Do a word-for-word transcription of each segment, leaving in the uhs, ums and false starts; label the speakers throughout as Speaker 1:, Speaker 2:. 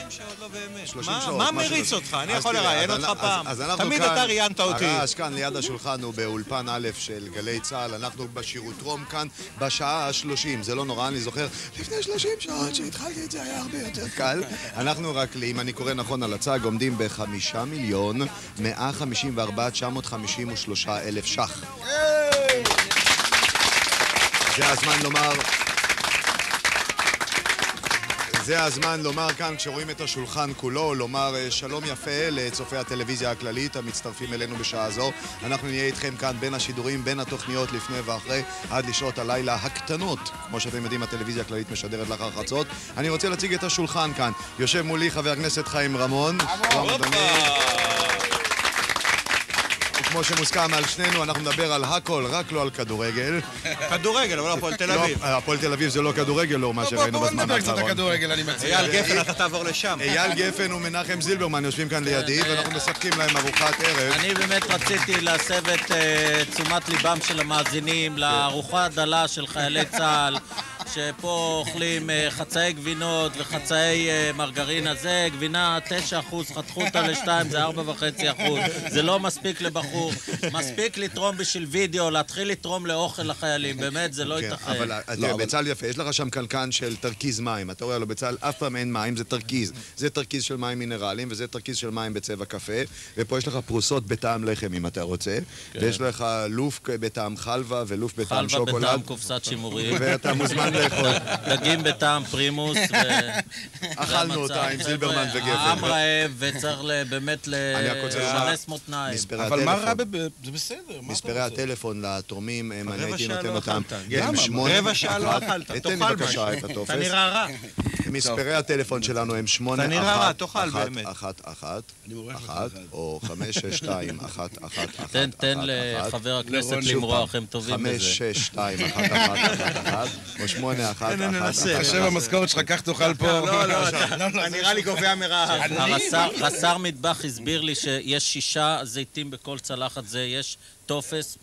Speaker 1: שעות, לא באמת.
Speaker 2: שלושים
Speaker 1: מה-
Speaker 2: שעות,
Speaker 1: מה
Speaker 2: משהו
Speaker 1: מריץ
Speaker 2: כזה.
Speaker 1: אותך? אני
Speaker 2: אז
Speaker 1: יכול
Speaker 2: תראה,
Speaker 1: לראיין
Speaker 2: אז
Speaker 1: אותך
Speaker 2: אנ-
Speaker 1: פעם.
Speaker 2: אז אנחנו
Speaker 1: תמיד
Speaker 2: כאן-
Speaker 1: אתה ראיינת אותי.
Speaker 2: הרעש כאן ליד השולחן הוא באולפן א' של גלי צה"ל, אנחנו בשירוטרום כאן בשעה ה-שלושים, זה לא נורא, אני זוכר לפני שלושים שעות שהתחלתי את זה היה הרבה יותר קל. אנחנו רק, אם אני קורא נכון על הצג, עומדים בחמישה מיליון מאה חמישים וארבעה תשע מאות חמישים ושלושה אלף ש"ח. זה הזמן לומר... זה הזמן לומר כאן, כשרואים את השולחן כולו, לומר שלום יפה לצופי הטלוויזיה הכללית המצטרפים אלינו בשעה זו. אנחנו נהיה איתכם כאן בין השידורים, בין התוכניות לפני ואחרי, עד לשעות הלילה הקטנות. כמו שאתם יודעים, הטלוויזיה הכללית משדרת לאחר חצות. אני רוצה להציג את השולחן כאן. יושב מולי חבר הכנסת חיים רמון. כמו שמוסכם על שנינו, אנחנו נדבר על הכל, רק לא על כדורגל.
Speaker 1: כדורגל, אבל הפועל תל אביב.
Speaker 2: הפועל תל אביב זה לא כדורגל, לא מה שראינו בזמן האחרון.
Speaker 3: בוא נדבר קצת על כדורגל, אני מציע.
Speaker 1: אייל גפן, אתה תעבור לשם.
Speaker 2: אייל גפן ומנחם זילברמן יושבים כאן לידי, ואנחנו משחקים להם ארוחת ערב.
Speaker 4: אני באמת רציתי להסב את תשומת ליבם של המאזינים לארוחה הדלה של חיילי צה"ל, שפה אוכלים חצאי גבינות וחצאי מרגרינה. זה גבינה תשע אחוז, חתכו אותה לשתיים, זה ארבע וחצי אחוז. זה לא מספיק לבחור. מספיק לתרום בשביל וידאו, להתחיל לתרום לאוכל לחיילים. באמת, זה לא ייתכן.
Speaker 2: אבל בצה"ל יפה, יש לך שם קנקן של תרכיז מים. אתה רואה לו בצה"ל אף פעם אין מים, זה תרכיז. זה תרכיז של מים מינרליים, וזה תרכיז של מים בצבע קפה. ופה יש לך פרוסות בטעם לחם, אם אתה רוצה. ויש לך לוף בטעם חלבה ולוף בטעם שוקולד.
Speaker 4: חלבה בטעם קופסת שימורים.
Speaker 2: ואתה מוזמן לאכול.
Speaker 4: דגים בטעם פרימוס.
Speaker 2: אכלנו אותה עם זילברמן וגפן.
Speaker 4: העם רעב וצריך באמת לשנס מותניים.
Speaker 3: אבל מה רע בזה? זה בסדר.
Speaker 2: מספרי הטלפון לתורמים, אני הייתי נותן
Speaker 1: לא
Speaker 2: אותם.
Speaker 1: רבע שעה לא אכלת,
Speaker 2: תן
Speaker 1: תאכל
Speaker 2: לי בבקשה את הטופס.
Speaker 1: אתה נראה רע.
Speaker 2: מספרי הטלפון שלנו הם שמונה
Speaker 1: אתה נראה רע,
Speaker 2: אחת
Speaker 1: תאכל באמת.
Speaker 2: אחת אחת אחת או חמש שש שתיים אחת אחת אחת
Speaker 4: תן, תן לחבר הכנסת למרוח, הם טובים בזה.
Speaker 2: חמש שש שתיים אחת אחת אחת אחת או שמונה אחת אחת.
Speaker 3: עכשיו המשכורת שלך, כך תאכל פה.
Speaker 1: לא, לא, אתה נראה לי גובע מרעב.
Speaker 4: הרס"ר מטבח הסביר לי שיש שישה זיתים בכל צלחת זה, יש טופס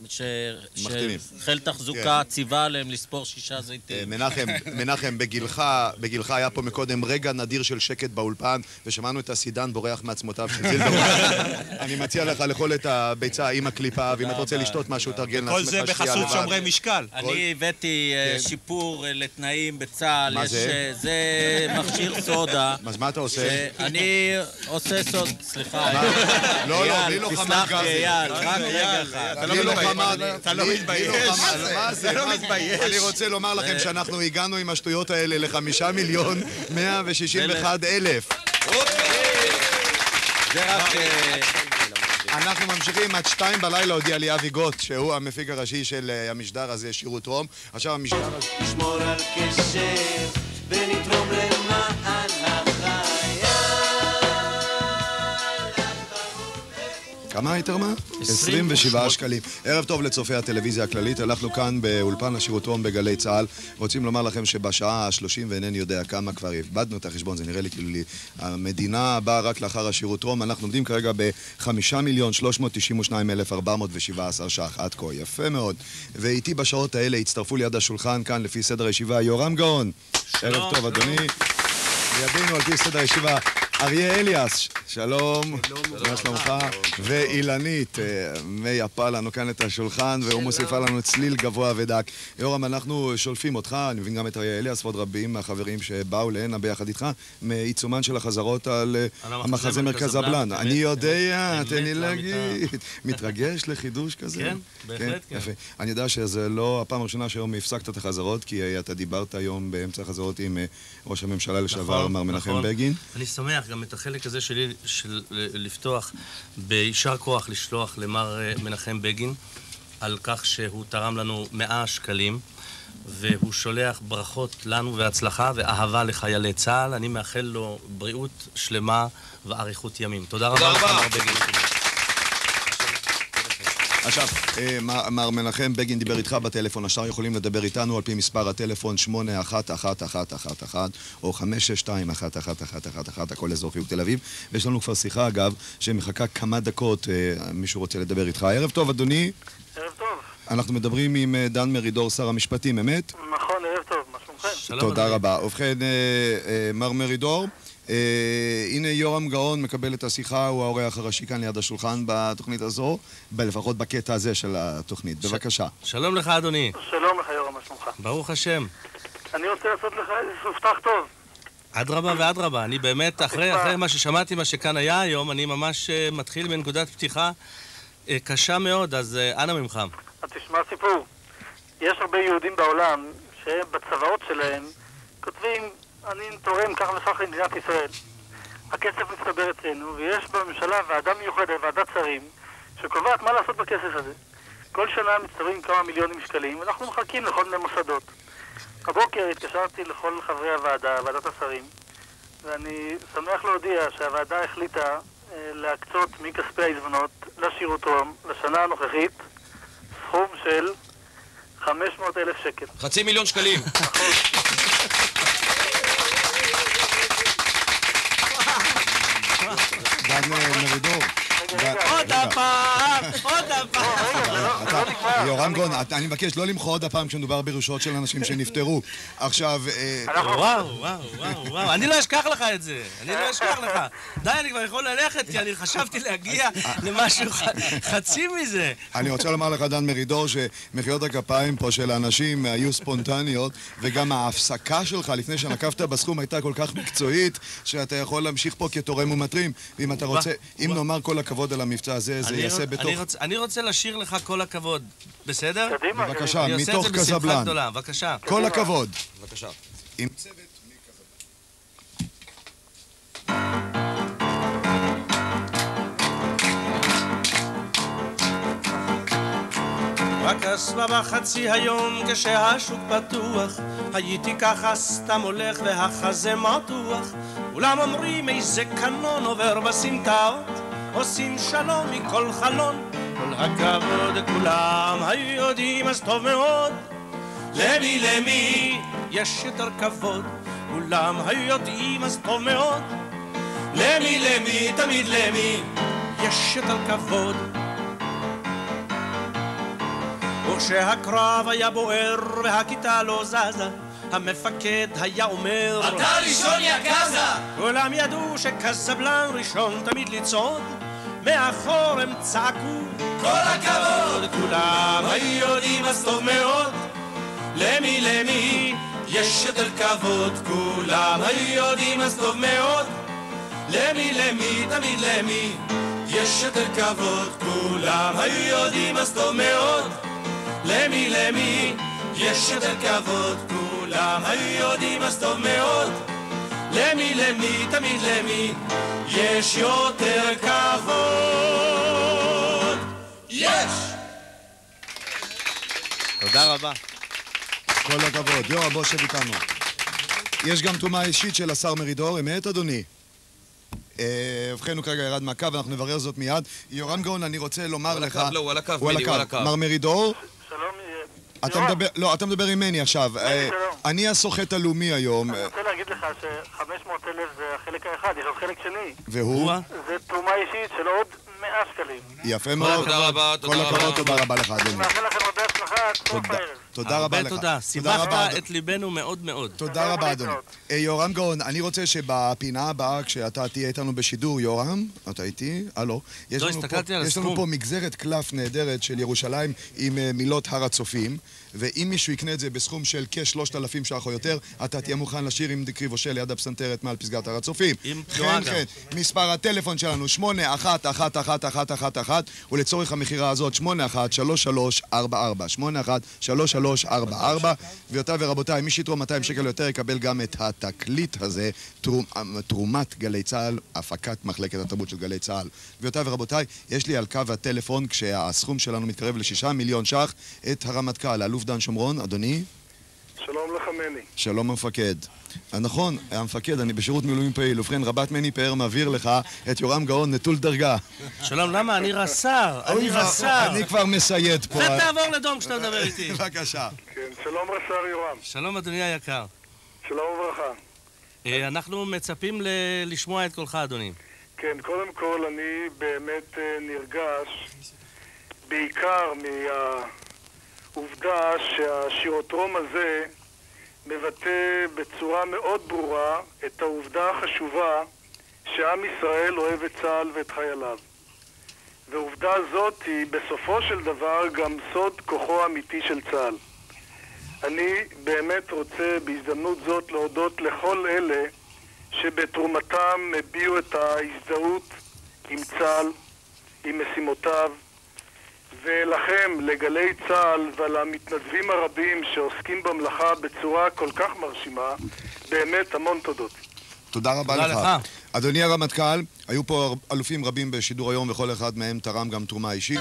Speaker 4: שחיל תחזוקה ציווה עליהם לספור שישה זיתים.
Speaker 2: מנחם, מנחם, בגילך, בגילך היה פה מקודם רגע נדיר של שקט באולפן, ושמענו את הסידן בורח מעצמותיו של זילברמן. אני מציע לך לאכול את הביצה עם הקליפה, ואם אתה רוצה לשתות משהו, תרגל לעצמך שתייה לבד.
Speaker 1: כל זה בחסות שומרי משקל.
Speaker 4: אני הבאתי שיפור לתנאים בצה"ל.
Speaker 2: מה זה?
Speaker 4: זה מכשיר סודה.
Speaker 2: אז מה אתה עושה?
Speaker 4: אני עושה סוד, סליחה.
Speaker 2: לא, לא, בלי לא חמת
Speaker 4: תסלח לי, אייל, רק רגע אחד.
Speaker 1: אתה לא מתבייש? אתה לא מתבייש?
Speaker 2: אני רוצה לומר לכם שאנחנו הגענו עם השטויות האלה לחמישה מיליון מאה ושישים ואחד אלף.
Speaker 4: זה רק...
Speaker 2: אנחנו ממשיכים עד שתיים בלילה, הודיע לי אבי גוט, שהוא המפיק הראשי של המשדר הזה, שירוטרום. עכשיו המשדר הזה...
Speaker 5: נשמור על קשר ונתרום למען החייל.
Speaker 2: כמה היתר מה? עשרים ושבעה שקלים. ערב טוב לצופי הטלוויזיה הכללית, הלכנו כאן באולפן השירוטרום בגלי צה"ל. רוצים לומר לכם שבשעה ה-שלושים ואינני יודע כמה כבר איבדנו את החשבון, זה נראה לי כאילו לי. המדינה באה רק לאחר השירוטרום, אנחנו עומדים כרגע ב-חמישה מיליון שלוש מאות תשעים ושניים אלף ארבע מאות שבע עשרה ש"ח עד כה, יפה מאוד. ואיתי בשעות האלה הצטרפו ליד השולחן כאן לפי סדר הישיבה יורם גאון. ערב טוב אדוני. לידינו על פי סדר הישיבה אריה אליאס, שלום, מה שלומך? ואילנית מייפה לנו כאן את השולחן והוא מוסיפה לנו צליל גבוה ודק. יורם, אנחנו שולפים אותך, אני מבין גם את אריה אליאס ועוד רבים מהחברים שבאו להנה ביחד איתך מעיצומן של החזרות על המחזה מרכז הבלן. אני יודע, תן לי להגיד. מתרגש לחידוש כזה?
Speaker 4: כן, בהחלט כן.
Speaker 2: אני יודע שזה לא הפעם הראשונה שהיום הפסקת את החזרות, כי אתה דיברת היום באמצע החזרות עם ראש הממשלה לשעבר מר מנחם בגין.
Speaker 6: אני שמח גם את החלק הזה שלי של לפתוח בישר כוח לשלוח למר מנחם בגין על כך שהוא תרם לנו מאה שקלים והוא שולח ברכות לנו והצלחה ואהבה לחיילי צה"ל. אני מאחל לו בריאות שלמה ואריכות ימים. תודה רבה לך מר בגין.
Speaker 2: עכשיו, מר מנחם בגין דיבר איתך בטלפון, השאר יכולים לדבר איתנו על פי מספר הטלפון שמונה אחת אחת אחת אחת אחת או חמש שש שתיים אחת אחת אחת אחת אחת, הכל אזור חיוג תל אביב. ויש לנו כבר שיחה אגב שמחכה כמה דקות, מישהו רוצה לדבר איתך. ערב טוב אדוני.
Speaker 7: ערב טוב.
Speaker 2: אנחנו מדברים עם דן מרידור, שר המשפטים, אמת?
Speaker 7: נכון, ערב טוב, מה שלומכם?
Speaker 2: תודה רבה. ובכן, מר מרידור, אה, הנה יורם גאון מקבל את השיחה, הוא האורח הראשי כאן ליד השולחן בתוכנית הזו, לפחות בקטע הזה של התוכנית. בבקשה.
Speaker 6: שלום לך, אדוני.
Speaker 7: שלום לך, יורם, מה שלומך?
Speaker 6: ברוך השם.
Speaker 7: אני רוצה לעשות לך איזה סופתח טוב.
Speaker 6: אדרבה ואדרבה. אני באמת, אחרי, אחרי מה ששמעתי, מה שכאן היה היום, אני ממש uh, מתחיל מנקודת פתיחה uh, קשה מאוד, אז uh, אנא ממך.
Speaker 7: אז תשמע סיפור. יש הרבה יהודים בעולם שבצבאות שלהם כותבים, אני תורם כך וכך למדינת ישראל. הכסף מצטבר אצלנו, ויש בממשלה ועדה מיוחדת, ועדת שרים, שקובעת מה לעשות בכסף הזה. כל שנה מצטברים כמה מיליונים שקלים, ואנחנו מחכים לכל מיני מוסדות. הבוקר התקשרתי לכל חברי הוועדה, ועדת השרים, ואני שמח להודיע שהוועדה החליטה אה, להקצות מכספי העיזבונות לשירותרום לשנה הנוכחית סכום של חמש מאות אלף שקל.
Speaker 1: חצי מיליון שקלים.
Speaker 7: נכון.
Speaker 2: דן מרידור.
Speaker 6: עוד הפעם! עוד הפעם!
Speaker 2: יורם גאון, אני מבקש לא למחוא עוד הפעם כשמדובר בראשות של אנשים שנפטרו. עכשיו...
Speaker 6: וואו, וואו, וואו, וואו, אני לא אשכח לך את זה, אני לא אשכח לך. די, אני כבר יכול ללכת, כי אני חשבתי להגיע למשהו חצי מזה.
Speaker 2: אני רוצה לומר לך, דן מרידור, שמחיאות הכפיים פה של האנשים היו ספונטניות, וגם ההפסקה שלך לפני שנקבת בסכום הייתה כל כך מקצועית, שאתה יכול להמשיך פה כתורם ומטרים, ואם אתה רוצה, אם נאמר כל הכבוד על המבצע הזה, זה יעשה בתוך...
Speaker 6: אני רוצה לשיר לך כל הכבוד, בסדר?
Speaker 7: קדימה.
Speaker 2: בבקשה,
Speaker 6: אני עושה
Speaker 2: מתוך
Speaker 6: את זה בשמחה
Speaker 2: קזבלן.
Speaker 6: גדולה, בבקשה.
Speaker 2: כל הכבוד.
Speaker 1: בבקשה.
Speaker 2: עם צוות
Speaker 8: רק הסבבה חצי היום כשהשוק פתוח, הייתי ככה סתם הולך והחזה מתוח, אולם אומרים איזה קנון עובר בסמטאות, עושים שלום מכל חלון, כל הכבוד כולם היו יודעים אז טוב מאוד, למי למי יש יותר כבוד, כולם היו יודעים אז טוב מאוד, למי למי תמיד למי יש יותר כבוד. וכשהקרב היה בוער והכיתה לא זזה, המפקד היה אומר
Speaker 5: אתה ראשון יא גזה!
Speaker 8: כולם ידעו שקזבלן ראשון תמיד לצעוד, מאחור הם צעקו
Speaker 5: כל הכבוד!
Speaker 8: כולם היו יודעים אז טוב מאוד,
Speaker 5: למי למי יש יותר כבוד, כולם היו יודעים אז טוב מאוד, למי למי תמיד למי יש יותר כבוד, כולם היו יודעים אז טוב מאוד, למי למי יש יותר כבוד, כולם היו יודעים אז טוב מאוד, למי למי תמיד למי יש יותר כבוד. יש!
Speaker 6: תודה רבה.
Speaker 2: כל הכבוד. יורם, בוא שב איתנו. יש גם תרומה אישית של השר מרידור, אמת אדוני? ובכן הוא כרגע ירד מהקו, אנחנו נברר זאת מיד. יורם גאון, אני רוצה לומר לך...
Speaker 1: לא, הוא על הקו,
Speaker 2: הוא על הקו. מר מרידור?
Speaker 7: שלום,
Speaker 2: אתה מדבר... לא, אתה מדבר עם מני עכשיו. אני הסוחט הלאומי היום.
Speaker 7: אני רוצה להגיד לך ש-חמש מאות אלף זה החלק האחד, יש עוד חלק שני.
Speaker 2: והוא?
Speaker 7: זה תרומה אישית של עוד מאה שקלים.
Speaker 2: יפה מאוד.
Speaker 1: תודה רבה, תודה רבה.
Speaker 2: כל הכבוד, תודה רבה לך, אדוני.
Speaker 7: אני מאחל לכם הרבה הצלחה עד סוף הערב.
Speaker 2: תודה רבה לך.
Speaker 6: הרבה תודה. שימחת את ליבנו מאוד מאוד.
Speaker 2: תודה רבה, אדוני. יורם גאון, אני רוצה שבפינה הבאה, כשאתה תהיה איתנו בשידור, יורם, אתה איתי? הלו.
Speaker 6: לא, הסתכלתי על הסכום.
Speaker 2: יש לנו פה מגזרת קלף נהדרת של ירושלים עם מילות הר הצופים, ואם מישהו יקנה את זה בסכום של כשלושת אלפים ש"ח או יותר, אתה תהיה מוכן לשיר עם דקרי וושל ליד הפסנתרת מעל פסגת הר הצופים.
Speaker 6: עם תנועה גם.
Speaker 2: מספר הטלפון שלנו שמונה אחת אחת אחת אחת אחת אחת, ולצורך המחירה הזאת שמונה אחת שלוש שלוש ארבע ארבע שמונה אחת שלוש שלוש ארבע ארבע. ויותר ורבותיי, מי שיתרום מאתיים שקל יותר יקבל גם את התקליט הזה, תרומ, תרומת גלי צהל, הפקת מחלקת התרבות של גלי צהל. ויותר ורבותיי, יש לי על קו הטלפון, כשהסכום שלנו מתקרב לשישה מיליון ש"ח, את הרמטכ"ל, האלוף דן שומרון. אדוני?
Speaker 7: שלום לך מני.
Speaker 2: שלום המפקד. נכון, המפקד, אני בשירות מילואים פעיל. ובכן, רבת מני פאר מעביר לך את יורם גאון נטול דרגה.
Speaker 6: שלום, למה? אני רס"ר, אני רס"ר.
Speaker 2: אני כבר מסייד פה.
Speaker 6: ותעבור לדום כשאתה מדבר איתי.
Speaker 2: בבקשה.
Speaker 7: כן, שלום רס"ר יורם.
Speaker 6: שלום, אדוני היקר.
Speaker 7: שלום וברכה.
Speaker 6: אנחנו מצפים לשמוע את קולך, אדוני.
Speaker 7: כן, קודם כל אני באמת נרגש בעיקר מהעובדה שהשירותרום הזה מבטא בצורה מאוד ברורה את העובדה החשובה שעם ישראל אוהב את צה"ל ואת חייליו. ועובדה זאת היא בסופו של דבר גם סוד כוחו האמיתי של צה"ל. אני באמת רוצה בהזדמנות זאת להודות לכל אלה שבתרומתם הביעו את ההזדהות עם צה"ל, עם משימותיו, ולכם, לגלי צה"ל ולמתנדבים הרבים שעוסקים במלאכה בצורה כל כך מרשימה, באמת המון תודות.
Speaker 2: תודה רבה לך. לך. אדוני הרמטכ"ל, היו פה אלופים רבים בשידור היום וכל אחד מהם תרם גם תרומה אישית.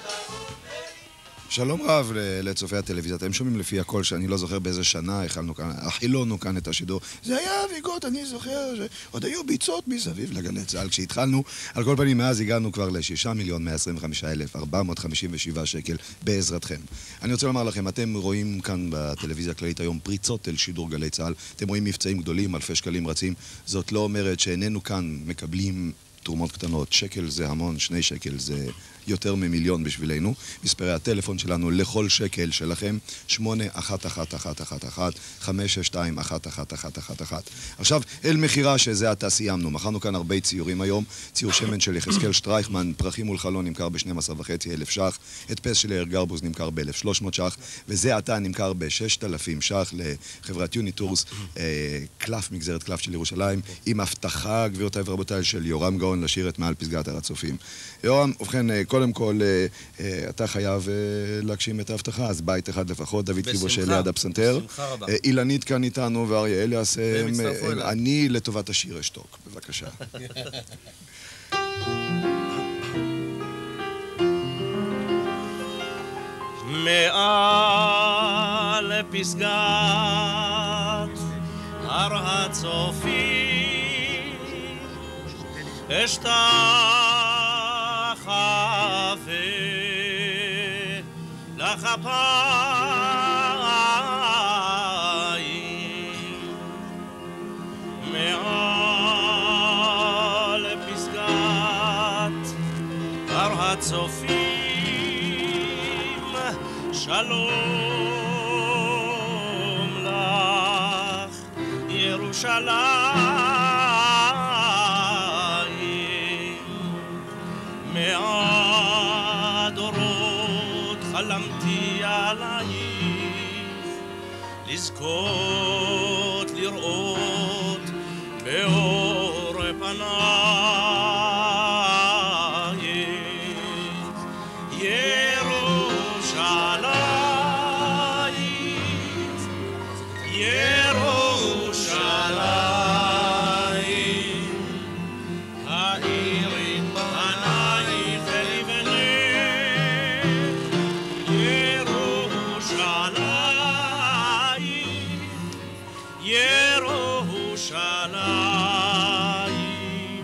Speaker 2: שלום רב לצופי הטלוויזיה. אתם שומעים לפי הכל שאני לא זוכר באיזה שנה החלנו כאן, החילונו כאן את השידור. זה היה אביגות, אני זוכר שעוד היו ביצות מסביב לגלי צה"ל כשהתחלנו. על כל פנים, מאז הגענו כבר ל-שישה מיליון מאה עשרים וחמישה אלף ארבע מאות חמישים ושבעה שקל בעזרתכם. אני רוצה לומר לכם, אתם רואים כאן בטלוויזיה הכללית היום פריצות אל שידור גלי צה"ל. אתם רואים מבצעים גדולים, אלפי שקלים רצים. זאת לא אומרת שאיננו כאן מקבלים תרומות קטנות. שקל זה המון, שני שקל זה יותר ממיליון בשבילנו. מספרי הטלפון שלנו לכל שקל שלכם שמונה אחת אחת אחת אחת אחת חמש שש שתיים אחת אחת אחת אחת אחת. עכשיו, אל מחירה שזה עתה סיימנו. מכרנו כאן הרבה ציורים היום. ציור שמן של יחזקאל שטרייכמן, פרחים מול חלון, נמכר ב-שנים עשר וחצי אלף ש"ח. הדפס של יאיר גרבוז נמכר ב-אלף ושלוש מאות ש"ח. וזה עתה נמכר ב-שישת אלפים ש"ח לחברת יוניטורס, קלף, מגזרת קלף של ירושלים, עם הבטחה, גבירותיי ורבותיי, של יורם גאון לשיר את מעל פסגת הר הצופים. יורם, ובכן, קודם כל, אתה חייב להגשים את ההבטחה, אז בית אחד לפחות, דוד קיבוש ליד הפסנתר. אילנית כאן איתנו ואריה אליאס, אני לטובת השיר אשתוק. בבקשה.
Speaker 8: מעל פסגת הר הצופים אשתך לך אפיים מעל פסגת הר הצופים שלום לך ירושלים מהדורות חלמתי עלייך לזכות לראות באור פנייך ירושלים ירושלים העיר פנייך ולבנך ירושלים ירושלים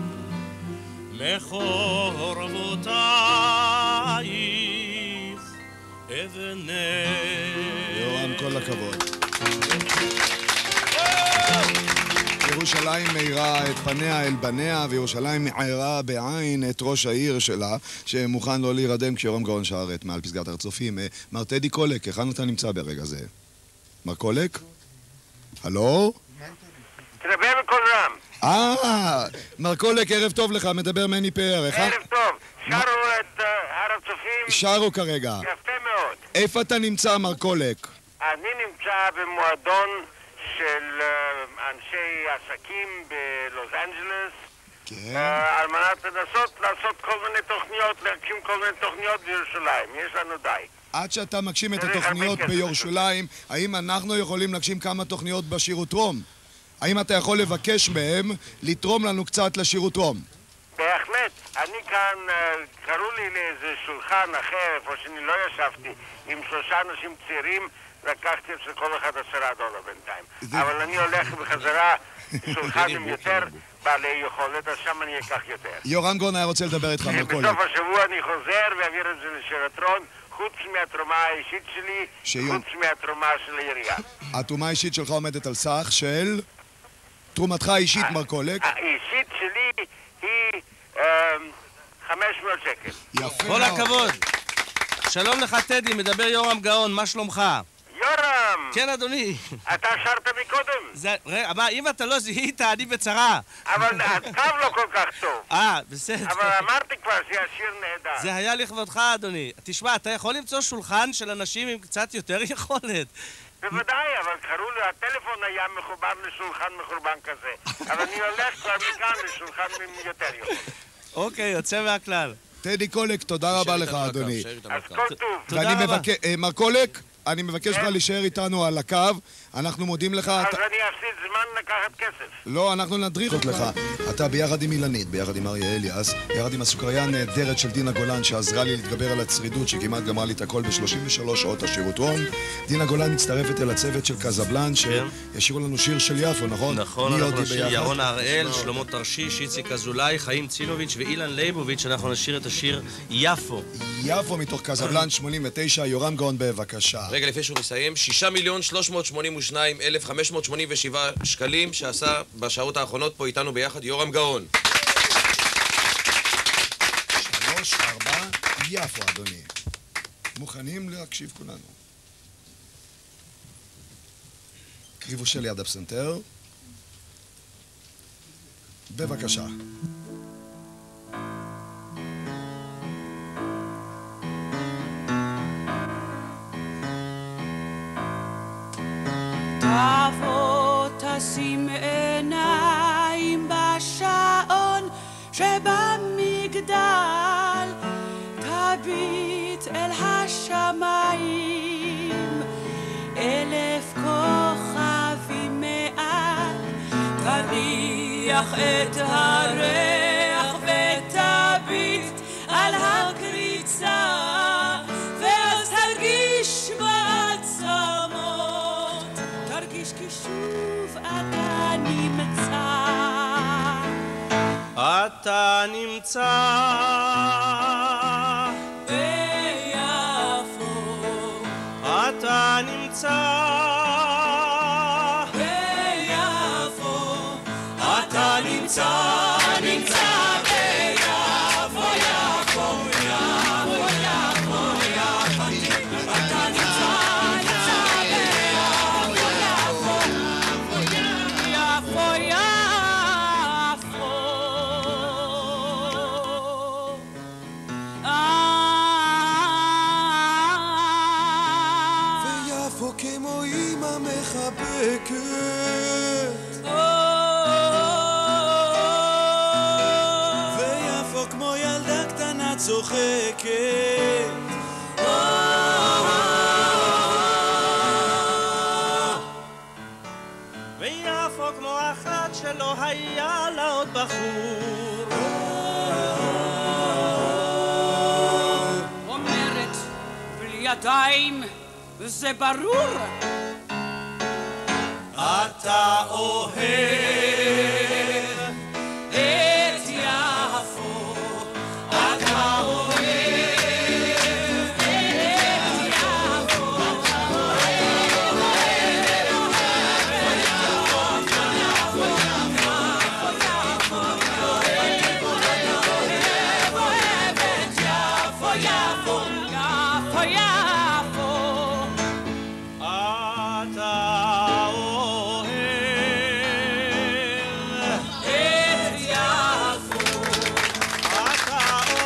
Speaker 8: מחורבותייך אבנך.
Speaker 2: יורם, כל הכבוד. ירושלים מאירה את פניה אל בניה, וירושלים מעירה בעין את ראש העיר שלה, שמוכן לא להירדם כשיורם גאון שר את מעל פסגת הר הצופים. מר טדי קולק, היכן אתה נמצא ברגע זה? מר קולק? הלו?
Speaker 9: תדבר בקול רם.
Speaker 2: אה, מר קולק, ערב טוב לך, מדבר מני פאר.
Speaker 9: ערב טוב. שרו את הר הצופים.
Speaker 2: שרו כרגע.
Speaker 9: יפה מאוד.
Speaker 2: איפה אתה נמצא, מר קולק?
Speaker 9: אני נמצא במועדון של אנשי עסקים בלוס אנג'לס,
Speaker 2: כן.
Speaker 9: על מנת לנסות לעשות כל מיני תוכניות, להגשים כל מיני תוכניות בירושלים. יש לנו די.
Speaker 2: עד שאתה מגשים את התוכניות בירושלים, האם אנחנו יכולים להגשים כמה תוכניות בשירות רום? האם אתה יכול לבקש מהם לתרום לנו קצת לשירות רום?
Speaker 9: בהחלט. אני כאן, קראו לי לאיזה שולחן אחר, איפה שאני לא ישבתי, עם שלושה אנשים צעירים, לקחתי אצל כל אחד עשרה דולר בינתיים. אבל אני הולך בחזרה שולחן עם יותר בעלי יכולת, אז שם אני אקח יותר.
Speaker 2: יורם גאון היה רוצה לדבר איתך, מר קולק.
Speaker 9: בסוף השבוע אני חוזר ואעביר את זה לשרתרון, חוץ מהתרומה האישית שלי, חוץ מהתרומה של העירייה.
Speaker 2: התרומה האישית שלך עומדת על סך של... תרומתך האישית, מר קולק?
Speaker 9: האישית שלי היא חמש מאות שקל.
Speaker 2: יפה
Speaker 6: כל הכבוד. שלום לך טדי, מדבר יורם גאון, מה שלומך?
Speaker 9: יורם,
Speaker 8: כן, אדוני.
Speaker 9: אתה שרת מקודם?
Speaker 8: זה, רגע, מה, אם אתה לא זיהית, אני בצרה.
Speaker 9: אבל הקו לא כל כך טוב.
Speaker 8: אה, בסדר.
Speaker 9: אבל אמרתי כבר שהשיר נהדר.
Speaker 8: זה היה לכבודך, אדוני. תשמע, אתה יכול למצוא שולחן של אנשים עם קצת יותר יכולת.
Speaker 9: בוודאי, אבל קראו לי, הטלפון היה מחובר לשולחן מחורבן כזה. אבל אני הולך כבר מכאן לשולחן עם יותר יכולת.
Speaker 8: אוקיי, יוצא מהכלל.
Speaker 2: טדי קולק, תודה רבה לך, אדוני.
Speaker 9: אז כל טוב.
Speaker 2: תודה רבה. מר קולק, אני מבקש לך להישאר איתנו על הקו. אנחנו מודים לך.
Speaker 9: אז אני אפסיד זמן לקחת כסף.
Speaker 2: לא, אנחנו נדריך אותך. אתה ביחד עם אילנית, ביחד עם אריה אליאס, ביחד עם הסוכריה הנהדרת של דינה גולן שעזרה לי להתגבר על הצרידות שכמעט גמרה לי את הכל ב-שלושים ושלוש שעות השירותון. דינה גולן מצטרפת אל הצוות של קזבלן שישירו לנו שיר של יפו, נכון?
Speaker 6: נכון, אנחנו נשיר ירון הראל, שלמה תרשיש, איציק אזולאי, חיים צינוביץ' ואילן ליבוביץ'. אנחנו נשיר את השיר יפו.
Speaker 2: יפו מתוך קזבלן שמונים ותשע. יורם גאון בבקשה.
Speaker 10: רגע לפני שהוא מסיים, שישה מיליון שלוש מאות שמונים ושניים אלף חמש מאות שמונים ושבעה שקלים שעשה בשעות האחרונות פה איתנו ביחד יורם גאון.
Speaker 2: שלוש, ארבע, יפו, אדוני. מוכנים להקשיב כולנו. קריבו של יד הפסנתר. בבקשה.
Speaker 11: תבוא תשים עיניים בשעון שבמגדל, תביט אל השמיים אלף כוכבים מעל, תניח את הריח ותביט על הקריצה, ואז תרגיש בעצמות, תרגיש כי שוב אתה נמצא.
Speaker 8: אתה נמצא
Speaker 11: ביפו,
Speaker 8: אתה נמצא
Speaker 11: ביפו, אתה נמצא, נמצא ביפו, יפו, יפו, יפו, יפו, אתה נמצא, נמצא ביפו, יפו, יפו, יפו.
Speaker 5: ויפו כמו אמא מחבקת, ויפו כמו ילדה קטנה צוחקת,
Speaker 8: ויפו כמו אחת שלא היה לה עוד בחור,
Speaker 11: אומרת בלי ידיים זה ברור,
Speaker 5: אתה אוהב
Speaker 11: את יפו, אתה אוהב את יפו, אתה אוהב, אוהב את יפו, יפו, יפו, יפו.
Speaker 8: אתה אוהב
Speaker 11: את יפו,
Speaker 8: אתה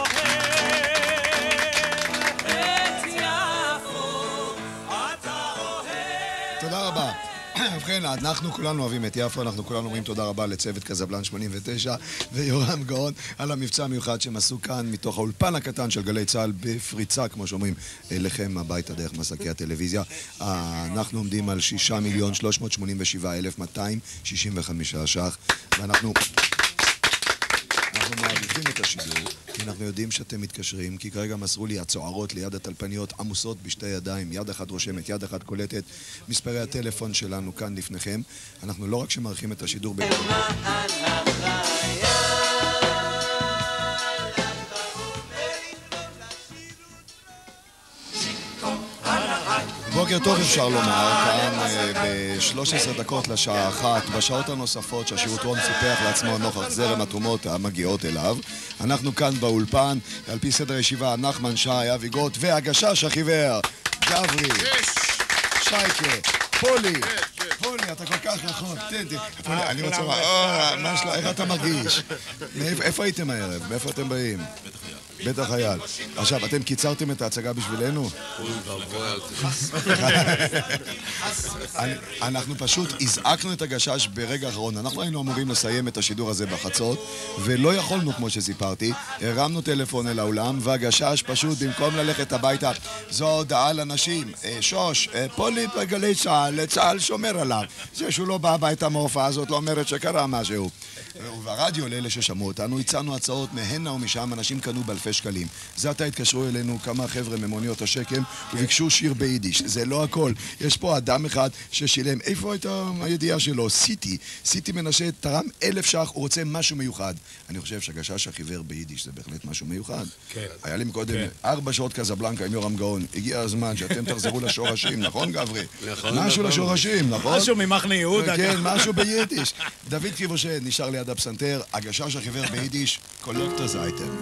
Speaker 8: אוהב
Speaker 11: את יפו,
Speaker 8: אתה אוהב.
Speaker 2: תודה רבה. ובכן, אנחנו כולנו אוהבים את יפו, אנחנו כולנו אומרים תודה רבה לצוות קזבלן שמונים ותשע ויורם גאון על המבצע המיוחד שהם עשו כאן מתוך האולפן הקטן של גלי צהל בפריצה, כמו שאומרים, אליכם הביתה דרך מסקי הטלוויזיה. אנחנו עומדים על שישה מיליון שלוש מאות שמונים ושבעה אלף מאתיים שישים וחמישה ש"ח, ואנחנו אנחנו מעריכים את השידור, כי אנחנו יודעים שאתם מתקשרים, כי כרגע מסרו לי הצוערות ליד הטלפניות עמוסות בשתי ידיים, יד אחת רושמת, יד אחת קולטת. מספרי הטלפון שלנו כאן לפניכם. אנחנו לא רק שמעריכים את השידור בגלל... בוקר טוב אפשר לומר, כאן ב-שלוש עשרה דקות לשעה אחת, בשעות הנוספות שהשירותון סיפח לעצמו נוכח זרם התרומות המגיעות אליו. אנחנו כאן באולפן, על פי סדר הישיבה, נחמן שי, אבי גוט, והגשש החיוור, גברי, שייקה, פולי, פולי, אתה כל כך רחוק, תן, תן. פולי, אני רוצה לומר, או, מה שלא, איך אתה מרגיש? איפה הייתם הערב? מאיפה אתם באים? בטח חייל. עכשיו, אתם קיצרתם את ההצגה בשבילנו? אנחנו פשוט הזעקנו את הגשש ברגע האחרון. אנחנו היינו אמורים לסיים את השידור הזה בחצות, ולא יכולנו, כמו שסיפרתי. הרמנו טלפון אל האולם, והגשש פשוט, במקום ללכת הביתה, זו הודעה לנשים. שוש, פולי בגלי צהל, צהל שומר עליו. זה שהוא לא בא הביתה מההופעה הזאת, לא אומרת שקרה משהו. וברדיו, לאלה ששמעו אותנו, הצענו הצעות מהנה ומשם, אנשים קנו באלפי שקלים. זה עתה התקשרו אלינו כמה חבר'ה ממוניות השקם וביקשו שיר ביידיש. זה לא הכל. יש פה אדם אחד ששילם. איפה הייתה הידיעה שלו? סיטי. סיטי מנשה תרם אלף שח, הוא רוצה משהו מיוחד. אני חושב שהגשש החיוור ביידיש זה בהחלט משהו מיוחד. כן. היה לי מקודם ארבע שעות קזבלנקה עם יורם גאון. הגיע הזמן שאתם תחזרו לשורשים, נכון גברי? משהו לשורשים, נכון?
Speaker 1: משהו ממחנה יהודה.
Speaker 2: כן, משהו ביידיש. דוד קיבושן נשאר ליד הפסנתר, הגשש החיוור ביידיש, קולוקטור זייטם.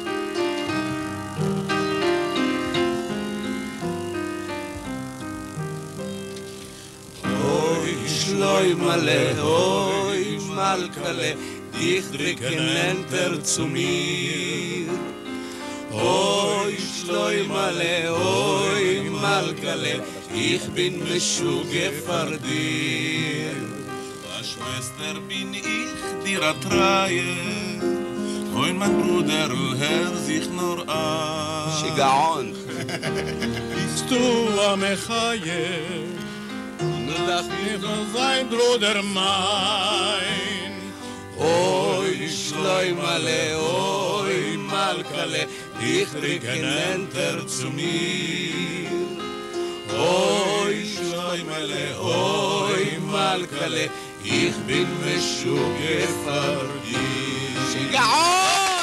Speaker 8: Schloi male, oi malkale, dich drücken enter zu mir. Oi schloi male, oi malkale, ich bin meshuge vor dir.
Speaker 12: Schwester bin ich dir a treue, oi mein Bruder, hör sich nur an.
Speaker 8: Shigaon.
Speaker 1: Bist du am Echaye? Lach mir sein Bruder mein.
Speaker 8: Oi schloi male, oi malkale, dich drücken enter zu mir. Oi schloi male, oi malkale, ich bin meshuge vor dir. Shigaon!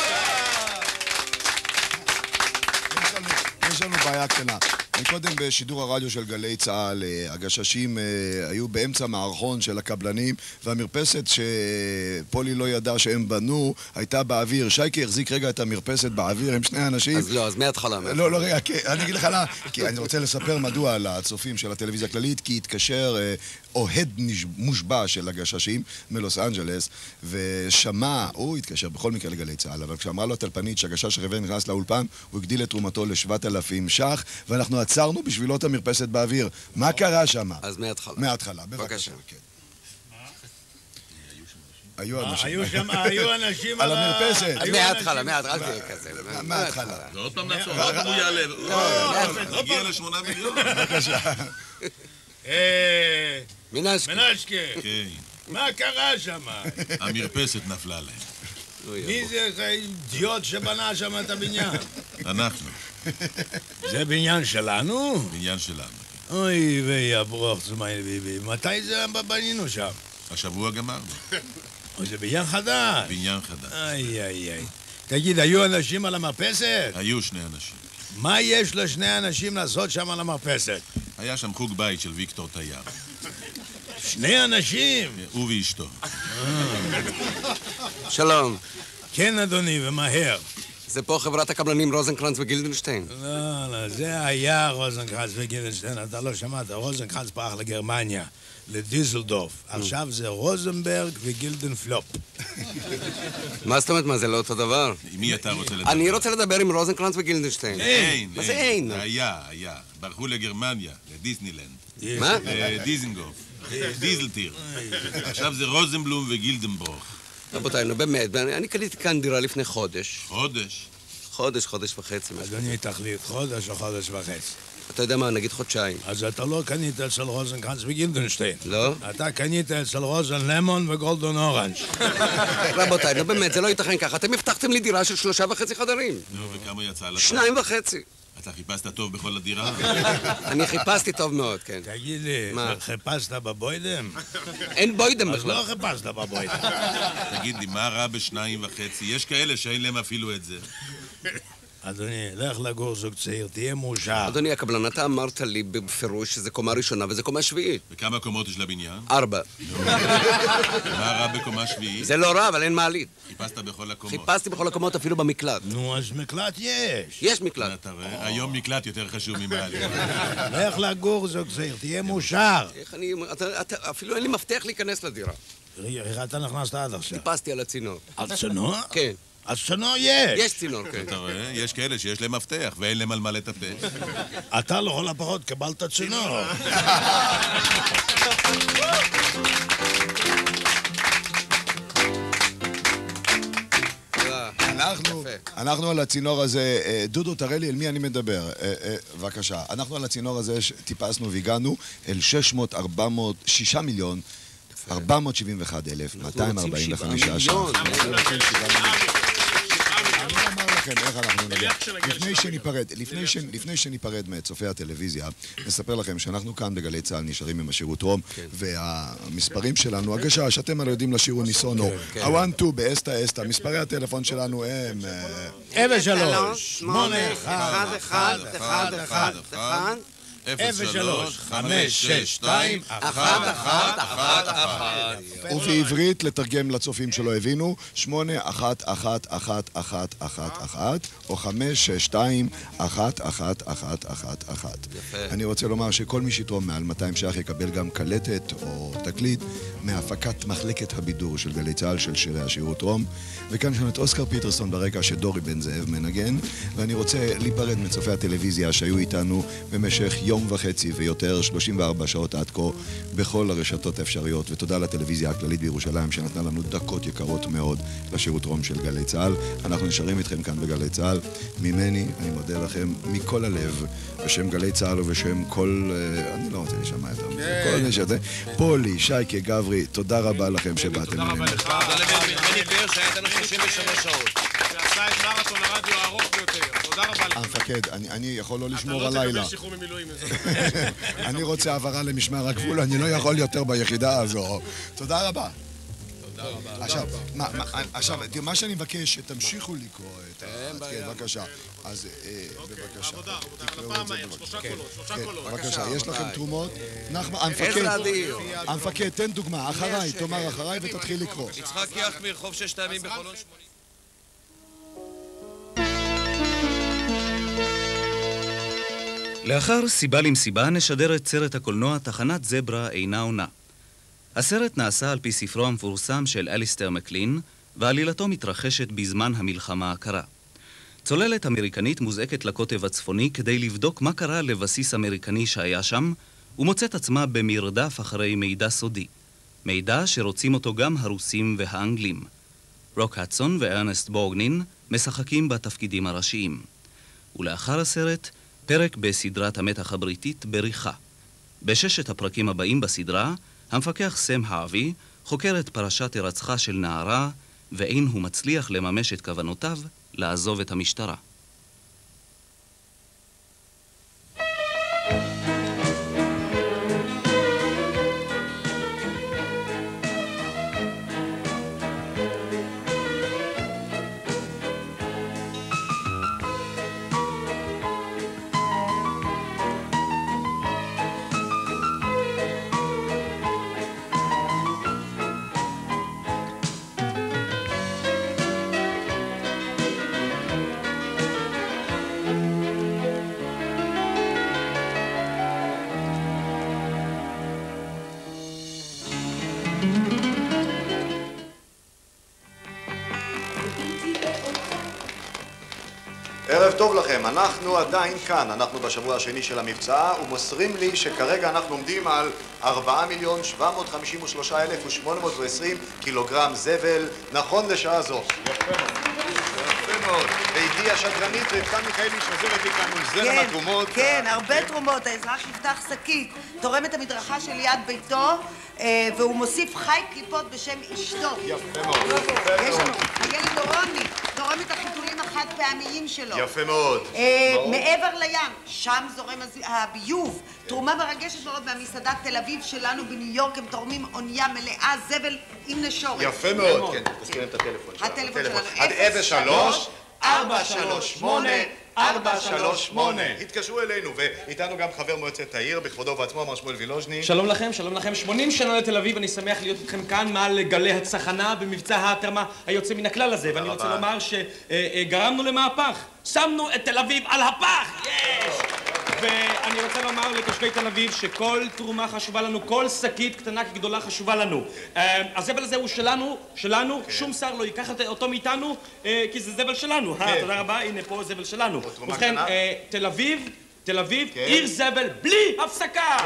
Speaker 2: יש לנו בעיה קטנה. מקודם בשידור הרדיו של גלי צהל, הגששים היו באמצע מערכון של הקבלנים, והמרפסת שפולי לא ידע שהם בנו הייתה באוויר. שייקי החזיק רגע את המרפסת באוויר, הם שני אנשים.
Speaker 10: אז לא, אז מההתחלה.
Speaker 2: לא, לא, רגע, אני אגיד לך לה, כי אני רוצה לספר מדוע לצופים של הטלוויזיה הכללית, כי התקשר אוהד מושבע של הגששים מלוס אנג'לס, ושמע, הוא התקשר בכל מקרה לגלי צהל, אבל כשאמרה לו הטלפנית שהגשש החיוור נכנס לאולפן, הוא הגדיל את תרומתו ל-שבעת אלפים ש"ח, ואנחנו עצרנו בשבילו את המרפסת באוויר. מה קרה שם?
Speaker 10: אז מההתחלה.
Speaker 2: מההתחלה, בבקשה. היו אנשים.
Speaker 1: היו שם, היו אנשים
Speaker 2: על המרפסת.
Speaker 10: מההתחלה, מההתחלה, אל תהיה כזה.
Speaker 2: מההתחלה.
Speaker 12: ועוד פעם נחזור, עוד פעם הוא יעלה. לא, נגיע לשמונה מיליון.
Speaker 2: בבקשה.
Speaker 10: מנשקה.
Speaker 1: מנשקה.
Speaker 12: כן.
Speaker 1: מה קרה שם?
Speaker 12: המרפסת נפלה להם.
Speaker 1: מי זה אידיוט שבנה שם את הבניין?
Speaker 12: אנחנו.
Speaker 1: זה בניין שלנו?
Speaker 12: בניין שלנו.
Speaker 1: אוי ויברוך זמי ביבי, מתי זה בנינו שם?
Speaker 12: השבוע גמרנו.
Speaker 1: אוי, זה בניין חדש.
Speaker 12: בניין חדש.
Speaker 1: איי איי איי. תגיד, היו אנשים על המרפסת?
Speaker 12: היו שני אנשים.
Speaker 1: מה יש לשני אנשים לעשות שם על המרפסת?
Speaker 12: היה שם חוג בית של ויקטור תייר.
Speaker 1: שני אנשים?
Speaker 12: הוא ואשתו.
Speaker 10: שלום.
Speaker 1: כן, אדוני, ומהר.
Speaker 10: זה פה חברת הקבלנים רוזנקרנץ וגילדנשטיין.
Speaker 1: לא, לא, זה היה רוזנקרנץ וגילדנשטיין, אתה לא שמעת, רוזנקרנץ ברח לגרמניה, לדיזלדורף. עכשיו זה רוזנברג וגילדנפלופ.
Speaker 10: מה זאת אומרת, מה זה לא אותו דבר?
Speaker 12: עם מי אתה רוצה לדבר?
Speaker 10: אני רוצה לדבר עם רוזנקרנץ וגילדנשטיין.
Speaker 12: אין,
Speaker 10: מה זה אין?
Speaker 12: היה, היה. ברחו לגרמניה, לדיסנילנד.
Speaker 10: מה?
Speaker 12: לדיזנגוף. דיזלטיר. עכשיו זה רוזנבלום וגילדנברוך.
Speaker 10: רבותיי, נו באמת, אני קניתי כאן דירה לפני חודש.
Speaker 12: חודש?
Speaker 10: חודש, חודש וחצי.
Speaker 1: אדוני, תחליט, חודש או חודש וחצי?
Speaker 10: אתה יודע מה, נגיד חודשיים.
Speaker 1: אז אתה לא קנית אצל רוזנקרנץ וגילדנשטיין.
Speaker 10: לא?
Speaker 1: אתה קנית אצל רוזן למון וגולדון אורנג'.
Speaker 10: רבותיי, נו באמת, זה לא ייתכן ככה. אתם הבטחתם לי דירה של שלושה וחצי חדרים.
Speaker 12: נו, וכמה יצא לך?
Speaker 10: שניים וחצי.
Speaker 12: אתה חיפשת טוב בכל הדירה?
Speaker 10: אני חיפשתי טוב מאוד, כן.
Speaker 1: תגיד לי, חיפשת בבוידם?
Speaker 10: אין בוידם בכלל.
Speaker 1: אז לא חיפשת בבוידם.
Speaker 12: תגיד לי, מה רע בשניים וחצי? יש כאלה שאין להם אפילו את זה.
Speaker 1: אדוני, לך לגור זוג צעיר, תהיה מאושר.
Speaker 13: אדוני הקבלן, אתה אמרת לי בפירוש שזה קומה ראשונה וזה קומה שביעית.
Speaker 12: וכמה קומות יש לבניין?
Speaker 13: ארבע.
Speaker 12: מה רע בקומה שביעית?
Speaker 13: זה לא רע, אבל אין מעלית.
Speaker 12: חיפשת בכל הקומות.
Speaker 13: חיפשתי בכל הקומות, אפילו במקלט.
Speaker 1: נו, אז מקלט יש.
Speaker 13: יש מקלט.
Speaker 12: אתה רואה? היום מקלט יותר חשוב ממעלית.
Speaker 1: לך לגור זוג צעיר, תהיה מאושר.
Speaker 13: איך אני... אפילו אין לי מפתח להיכנס לדירה.
Speaker 1: איך אתה נכנסת עד עכשיו?
Speaker 13: חיפשתי על הצינור.
Speaker 1: על צינור?
Speaker 13: כן.
Speaker 1: על צינור יש.
Speaker 13: יש צינור, כן.
Speaker 12: אתה רואה? יש כאלה שיש להם מפתח ואין להם על מה לטפל.
Speaker 1: אתה לכל הפחות קבלת צינור.
Speaker 2: אנחנו, אנחנו על הצינור הזה, דודו, תראה לי אל מי אני מדבר, בבקשה. אנחנו על הצינור הזה טיפסנו והגענו אל שש מאות ארבע מאות שישה מיליון ארבע מאות שבעים ואחת אלף מאתיים ארבעים וחמישה ש"ח. אני אומר לכם איך אנחנו נגיע. לפני שניפרד, לפני ש... לפני שניפרד מצופי הטלוויזיה, נספר לכם שאנחנו כאן בגלי צה"ל נשארים עם השירות רום, והמספרים שלנו, הגשש, אתם הלא יודעים לשיר ניסונו, הוואן-טו באסטה אסטה, מספרי הטלפון שלנו הם...
Speaker 1: אפס שלוש, שמונה
Speaker 13: אחד, אחד, אחד, אחד, אחד,
Speaker 1: אפס שלוש, חמש, שש, שתיים, אחת, אחת, אחת, אחת.
Speaker 2: ובעברית, לתרגם לצופים שלא הבינו, שמונה, אחת, אחת, אחת, אחת, אחת, אחת, או חמש, שש, שתיים, אחת, אחת, אחת, אחת, אחת. אני רוצה לומר שכל מי שיתרום מעל מאתיים ש"ח יקבל גם קלטת או תקליט מהפקת מחלקת הבידור של גלי צה"ל של שירי השירות רום. וכאן יש לנו את אוסקר פיטרסון ברקע שדורי בן זאב מנגן, ואני רוצה להיפרד מצופי הטלוויזיה שהיו איתנו במשך יום וחצי ויותר, שלושים וארבע שעות עד כה, בכל הרשתות האפשריות, ותודה לטלוויזיה הכללית בירושלים שנתנה לנו דקות יקרות מאוד לשירות רום של גלי צה"ל. אנחנו נשארים איתכם כאן בגלי צה"ל. ממני, אני מודה לכם מכל הלב, בשם גלי צה"ל ובשם כל... אני לא רוצה לשמוע יותר מזה. כל מי שזה. פולי, שייקה, גברי, תודה רבה לכם שבאתם.
Speaker 10: תודה רבה לך. תודה לבני ביר שהיה איתנו שלושים ושלוש שעות.
Speaker 3: שעשה את מרתון הרדיו הארוך ביותר. תודה רבה לך.
Speaker 2: המפקד, אני יכול לא לשמור הלילה.
Speaker 3: אתה לא תקבל שחרור ממילואים.
Speaker 2: אני רוצה העברה למשמר הגבול, אני לא יכול יותר ביחידה הזו. תודה רבה.
Speaker 3: תודה רבה.
Speaker 2: עכשיו, עכשיו, מה שאני מבקש, שתמשיכו לקרוא את ה... כן, בבקשה. אז, בבקשה.
Speaker 3: עבודה, עבודה. הפעם מהר, שלושה קולות, שלושה קולות.
Speaker 2: בבקשה, יש לכם תרומות? נחמן, המפקד, המפקד, תן דוגמה, אחריי, תאמר אחריי ותתחיל לקרוא.
Speaker 10: יצחק יחמיר, חוב ששת הימים בחולון שמונים.
Speaker 14: לאחר סיבה למסיבה נשדר את סרט הקולנוע תחנת זברה אינה עונה. הסרט נעשה על פי ספרו המפורסם של אליסטר מקלין, ועלילתו מתרחשת בזמן המלחמה הקרה. צוללת אמריקנית מוזעקת לקוטב הצפוני כדי לבדוק מה קרה לבסיס אמריקני שהיה שם, ומוצאת עצמה במרדף אחרי מידע סודי. מידע שרוצים אותו גם הרוסים והאנגלים. רוק הדסון וארנסט בורגנין משחקים בתפקידים הראשיים. ולאחר הסרט, פרק בסדרת המתח הבריטית בריחה. בששת הפרקים הבאים בסדרה, המפקח סם הארווי חוקר את פרשת הירצחה של נערה, ואין הוא מצליח לממש את כוונותיו לעזוב את המשטרה.
Speaker 2: ערב טוב לכם, אנחנו עדיין כאן, אנחנו בשבוע השני של המבצע, ומוסרים לי שכרגע אנחנו עומדים על ארבעה מיליון שבע מאות חמישים ושלושה אלף ושמונה מאות ועשרים קילוגרם זבל, נכון לשעה זו. יפה מאוד. יפה מאוד. והגיעה השדרנית רבקה מיכאלי שעוזרת איתנו זרם התרומות.
Speaker 15: כן, הרבה תרומות. האזרח יפתח שקית, תורם את המדרכה של יד ביתו, והוא מוסיף חי קליפות בשם אשתו.
Speaker 2: יפה מאוד.
Speaker 15: יש לנו, הילד דורוני, תורם את החיתולים החד פעמיים שלו.
Speaker 2: יפה מאוד.
Speaker 15: מעבר לים, שם זורם הביוב. תרומה מרגשת מאוד מהמסעדת תל אביב שלנו בניו יורק, הם תורמים אונייה מלאה זבל עם נשורת.
Speaker 2: יפה מאוד. כן, תזכירים את הטלפון שלנו.
Speaker 15: הטלפון שלנו.
Speaker 2: עד אפס שלוש, ארבע שלוש שמונה ארבע שלוש שמונה. התקשרו אלינו, ואיתנו גם חבר מועצת העיר בכבודו ובעצמו, מר שמואל וילוז'ני.
Speaker 16: שלום לכם, שלום לכם. שמונים שנה לתל אביב, אני שמח להיות איתכם כאן מעל גלי הצחנה במבצע ההתרמה היוצא מן הכלל הזה, ואני רוצה לומר שגרמנו למהפך. שמנו את תל אביב על הפח! יש! ואני רוצה לומר לתושבי תל אביב שכל תרומה חשובה לנו, כל שקית קטנה כגדולה חשובה לנו. הזבל הזה הוא שלנו, שלנו, שום שר לא ייקח אותו מאיתנו, כי זה זבל שלנו. תודה רבה, הנה פה זבל שלנו. ובכן, תל אביב, תל אביב, עיר זבל בלי הפסקה!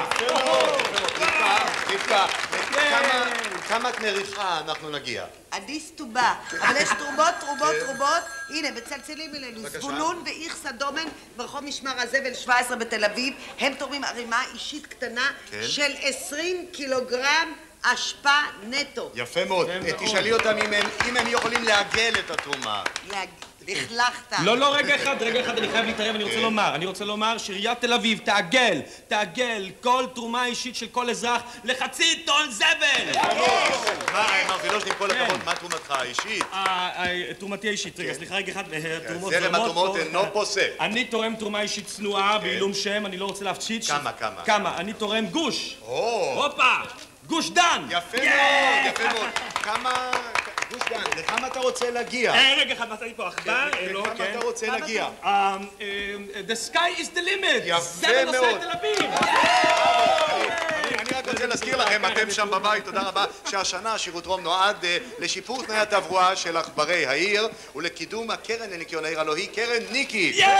Speaker 2: רבקה, כמה קנה ריחה אנחנו נגיע?
Speaker 15: אדיס טובה, אבל יש תרומות, תרומות, תרומות. הנה, מצלצלים אלינו, זבולון ואיכסה דומן ברחוב משמר הזבל שבע עשרה בתל אביב. הם תורמים ערימה אישית קטנה של עשרים קילוגרם אשפה נטו.
Speaker 2: יפה מאוד. תשאלי אותם אם הם יכולים לעגל את התרומה.
Speaker 15: לכלכת.
Speaker 16: לא, לא, רגע אחד, רגע אחד, אני חייב להתערב, אני רוצה לומר. אני רוצה לומר שעיריית תל אביב תעגל, תעגל כל תרומה אישית של כל אזרח לחצי טון זבל!
Speaker 2: מה, מר וילוז'ני, כל הכבוד, מה תרומתך האישית?
Speaker 16: תרומתי האישית, רגע, סליחה, רגע אחד, תרומות
Speaker 2: זרם התרומות אינו פוסק.
Speaker 16: אני תורם תרומה אישית צנועה בעילום שם, אני לא רוצה להפציץ.
Speaker 2: כמה, כמה?
Speaker 16: כמה? אני תורם גוש. הופה! גוש דן!
Speaker 2: יפה מאוד, יפה מאוד. כמה... גוש דן, לכמה אתה רוצה להגיע?
Speaker 16: רגע אחד, מצאתי פה עכבר, לא, כן.
Speaker 2: לכמה אתה רוצה להגיע?
Speaker 16: The sky is the limit!
Speaker 2: יפה מאוד.
Speaker 16: זה בנושא תל אביב!
Speaker 2: אני רק רוצה להזכיר לכם, אתם שם בבית, תודה רבה, שהשנה שירוטרום נועד לשיפור תנאי התברואה של עכברי העיר ולקידום הקרן לניקיון העיר, הלוא היא קרן ניקי.
Speaker 11: תל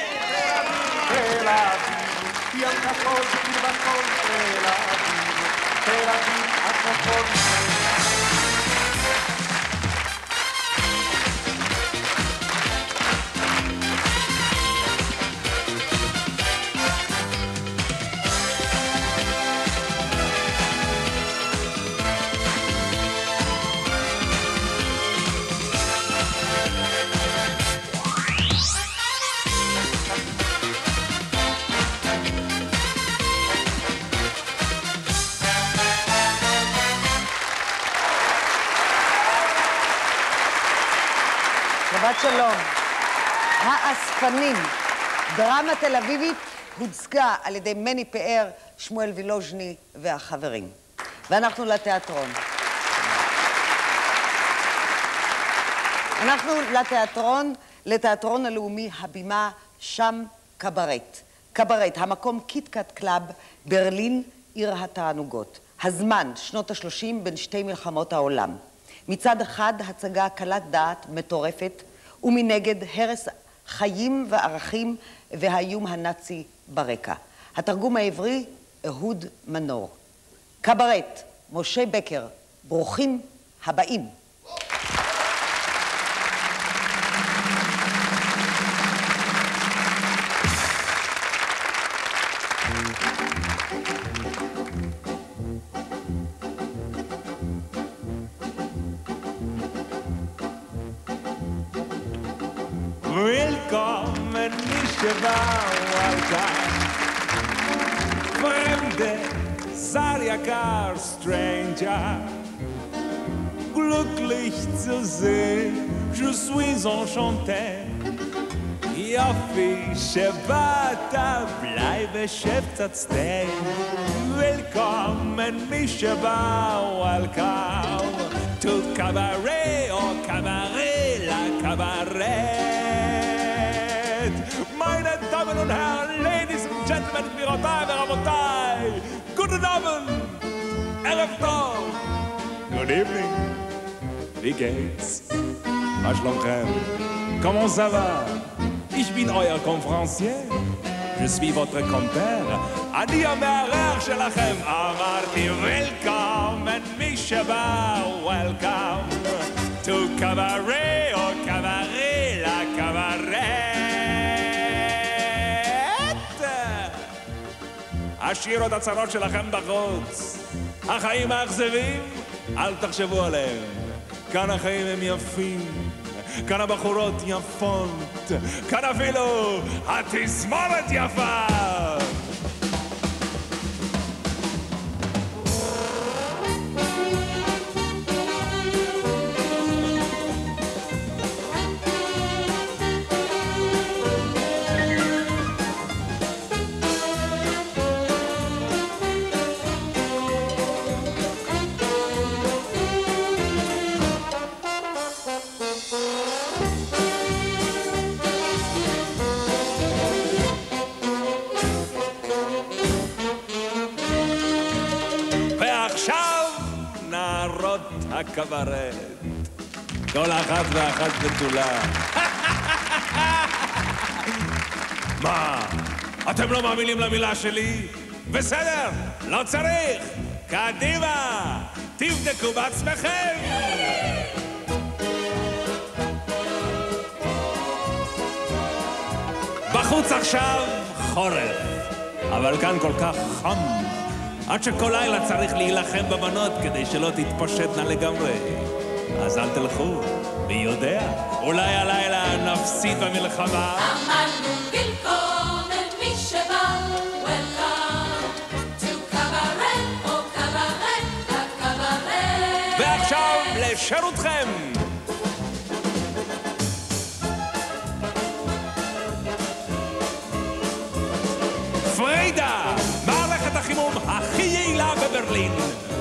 Speaker 11: אביב, ים כחול שבכל תל אביב, תל אביב הצפון.
Speaker 15: שבת שלום. האספנים, דרמה תל אביבית, הוצגה על ידי מני פאר, שמואל וילוז'ני והחברים. ואנחנו לתיאטרון. אנחנו לתיאטרון, לתיאטרון הלאומי הבימה, שם קברט. קברט, המקום קיטקאט קלאב, ברלין, עיר התענוגות. הזמן, שנות השלושים בין שתי מלחמות העולם. מצד אחד, הצגה קלת דעת מטורפת, ומנגד הרס חיים וערכים והאיום הנאצי ברקע. התרגום העברי, אהוד מנור. קברט, משה בקר, ברוכים הבאים.
Speaker 11: Willkommen nicht Walker. Fremde, Sarjakar, Stranger. Glücklich zu sehen, je suis enchanté. Yoffi, Shabata, bleibe Sheftat stay. Willkommen nicht Welcome to Cabaret, oh Cabaret, la Cabaret. Meine Damen und Herren, Ladies and Gentlemen, גבירותיי ורבותיי, guten Abend, ערב טוב. Good evening. Wie geht's? Was שלומכם? Comment ça va? Ich bin euer Conférencier. Je suis votre compère. אני המארח שלכם. אמרתי Welcome, מי שבא, Welcome to Cabaret, או Cabaret, la Cabaret. השאירו את הצרות שלכם בחוץ. החיים האכזבים, אל תחשבו עליהם. כאן החיים הם יפים. כאן הבחורות יפות. כאן אפילו התזמורת יפה. קברט. כל אחת ואחת בתולה. מה? אתם לא מאמינים למילה שלי? בסדר, לא צריך. קדימה, תבדקו בעצמכם. בחוץ עכשיו חורף, אבל כאן כל כך חם, עד שכל לילה צריך להילחם בבנות כדי שלא תתפושטנה לגמרי. אז אל תלכו, מי יודע, אולי הלילה נפסיד במלחמה.
Speaker 17: אמרנו בלקום את מי שבא, Welcome to Cabaret, או Cabaret, הקברט.
Speaker 11: ועכשיו לשירותכם. פרידה, מערכת החימום הכי יעילה בברלין.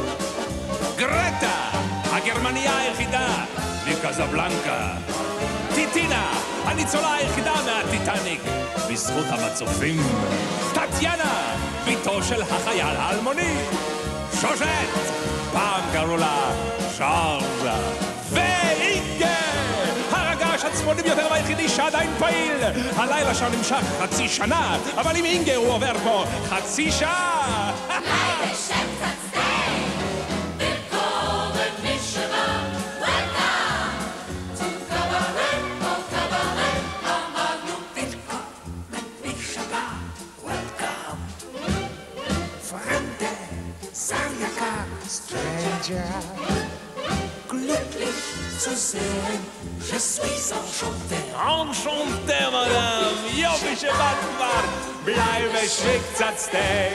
Speaker 11: גרטה, הגרמניה היחידה מקזבלנקה. טיטינה, הניצולה היחידה מהטיטניק בזכות המצופים. טטיאנה, ביתו של החייל האלמוני. שושט, פעם קראו לה שרזה. ואינגה, הרגש הצפוני ביותר והיחידי שעדיין פעיל. הלילה שם נמשך חצי שנה, אבל עם אינגה הוא עובר פה חצי שעה.
Speaker 17: לילה שם קצת סטי, בלקום את מי שבא, Welcome to Cabaret, או Cabaret. אמרנו בלקום את מי שבא, Welcome.
Speaker 11: פרנדה, זר יקר, סטרנג'ר. glücklich zu sehen, je suis enchanté. Enchanté, madame, יופי שבאת כבר, bleib schwick קצת stay.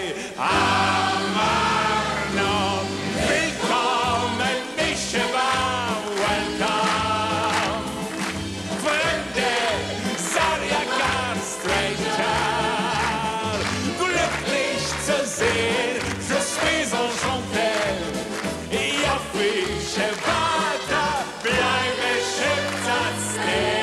Speaker 11: אמרנו, willkommen מי שבא, welcome. Fremde, זר יקר, stranger. glücklich zu sehen, je suis enchanté. יופי שבאת, bleib schwick קצת stay.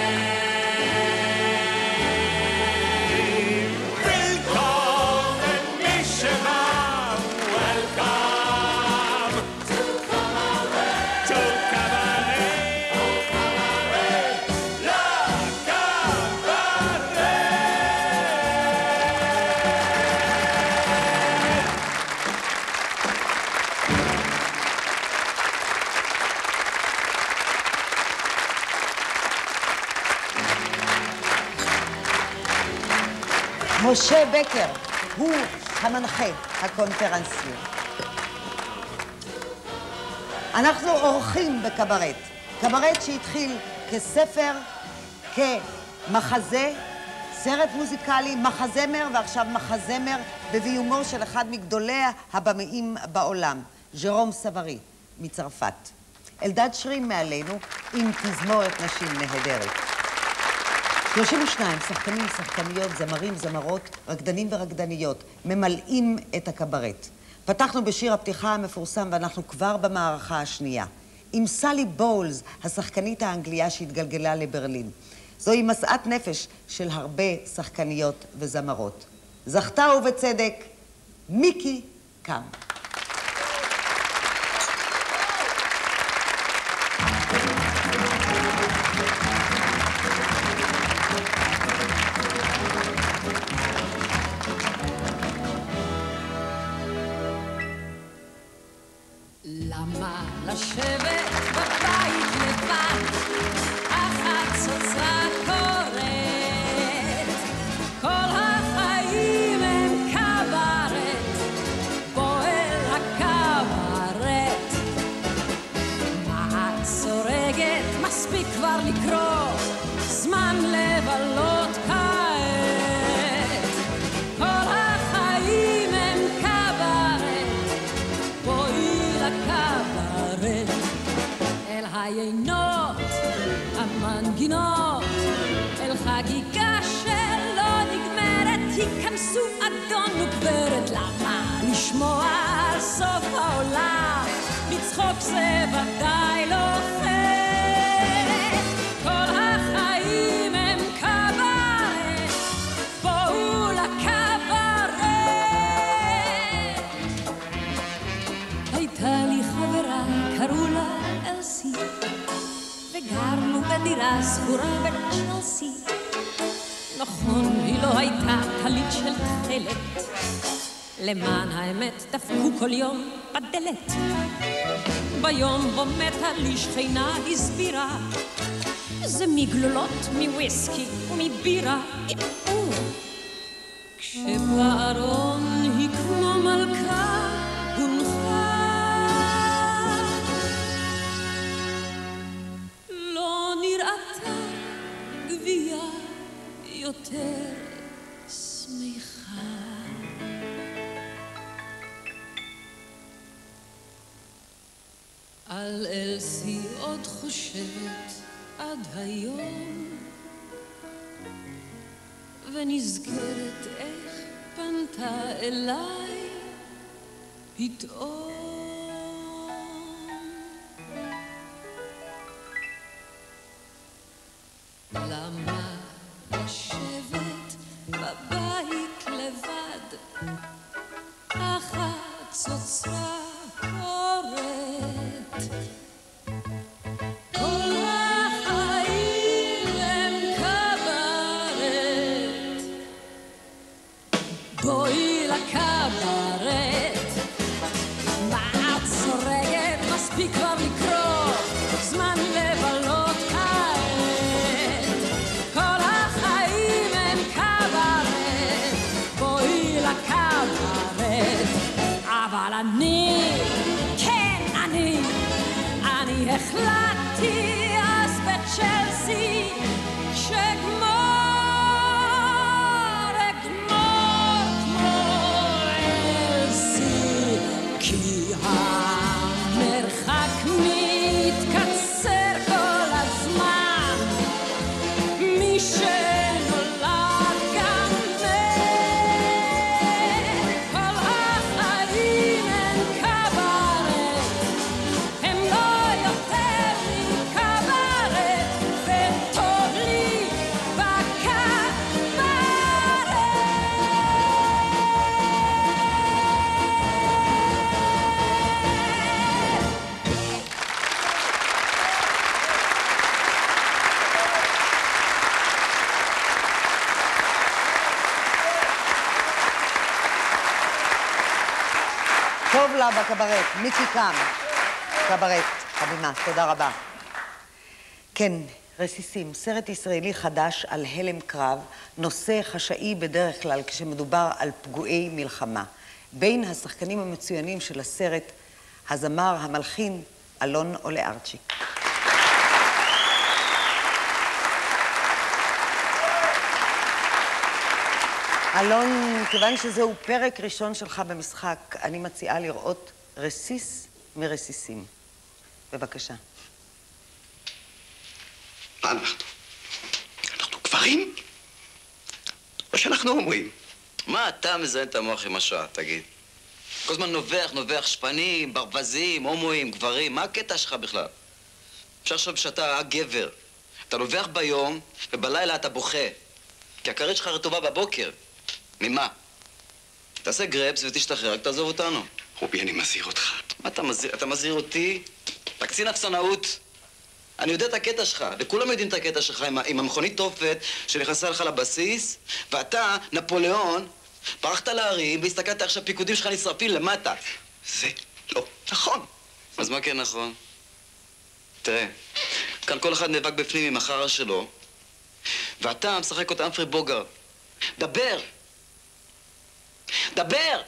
Speaker 15: משה בקר הוא המנחה הקונפרנסיו. אנחנו אורחים בקברט. קברט שהתחיל כספר, כמחזה, סרט מוזיקלי, מחזמר, ועכשיו מחזמר בביומו של אחד מגדולי הבמאים בעולם, ז'רום סברי מצרפת. אלדד שרים מעלינו עם תזמורת נשים נהדרת. שלושים ושניים שחקנים, שחקניות, זמרים, זמרות, רקדנים ורקדניות, ממלאים את הקברט. פתחנו בשיר הפתיחה המפורסם ואנחנו כבר במערכה השנייה. עם סלי בולס, השחקנית האנגליה שהתגלגלה לברלין. זוהי מסעת נפש של הרבה שחקניות וזמרות. זכתה ובצדק, מיקי קם.
Speaker 17: למה לשבת בבית לבד, החצוצה קוראת, כל החיים הם קברט, בוא אל הקברט. מה את סורגת? מספיק כבר לקרוא, זמן לבלות כעת. כל החיים הם קברט, בואי לקברט. אל היינות, המנגינות, אל חגיגה שלא נגמרת, היכנסו אדון וגברת. למה לשמוע על סוף העולם? לצחוק זה ודאי לא חטא. כל החיים הם קברט, בואו לקברט. הייתה לי חברה, קראו לה אלסה shall see. נכון, היא לא הייתה קליט של תכלת, למען האמת דפקו כל יום בדלת. ביום בו מתה לי שכינה הסבירה, זה מגלולות, מוויסקי ומבירה. כשבארון היא כמו מלכה הונחה, לא נראתה גבייה יותר שמחה. על אלסי עוד חושבת עד היום, ונזכרת איך פנתה אליי פתאום. למה לשבת בבית לבד, תחת צוצרה קוראת? כל החיים הם קברט, בואי לקברט. מה את צורגת? מספיק כבר לקרוא, זמן לבלות כעת. כל החיים הם קברט, בואי לקברט. אבל אני, כן אני, אני החלטתי אז בצ'לסי שגמור, אגמור כמו אלסי, כי המרחק מתקצר כל הזמן, מי שנולד גם מת. כל החיים הם קברט, הם לא יותר מקברט, וטוב לי
Speaker 15: טוב לה בקברט, מיקי קם, קברט, הבימה, תודה רבה. כן, רסיסים, סרט ישראלי חדש על הלם קרב, נושא חשאי בדרך כלל כשמדובר על פגועי מלחמה. בין השחקנים המצוינים של הסרט, הזמר המלחין אלון אולארצ'יק. אלון, כיוון שזהו פרק ראשון שלך במשחק, אני מציעה לראות רסיס מרסיסים. בבקשה.
Speaker 13: מה אנחנו? אנחנו גברים? או שאנחנו אומרים?
Speaker 18: מה אתה מזיין את המוח עם השעה, תגיד? כל הזמן נובח, נובח, שפנים, ברווזים, הומואים, גברים, מה הקטע שלך בכלל? אפשר לחשוב שאתה הגבר. אתה נובח ביום, ובלילה אתה בוכה. כי הכרית שלך רטובה בבוקר. ממה? תעשה גרפס ותשתחרר, רק תעזוב אותנו.
Speaker 13: רובי, אני מזהיר אותך.
Speaker 18: מה אתה מזהיר? אתה מזהיר אותי? אתה קצין אפסנאות. אני יודע את הקטע שלך, וכולם יודעים את הקטע שלך עם, עם המכונית תופת שנכנסה לך לבסיס, ואתה, נפוליאון, פרחת להרים והסתכלת עכשיו פיקודים שלך נשרפים למטה.
Speaker 13: זה לא נכון.
Speaker 18: אז מה כן נכון? תראה, כאן כל אחד נאבק בפנים עם החרא שלו, ואתה משחק אותה אמפרי בוגר. דבר! דבר!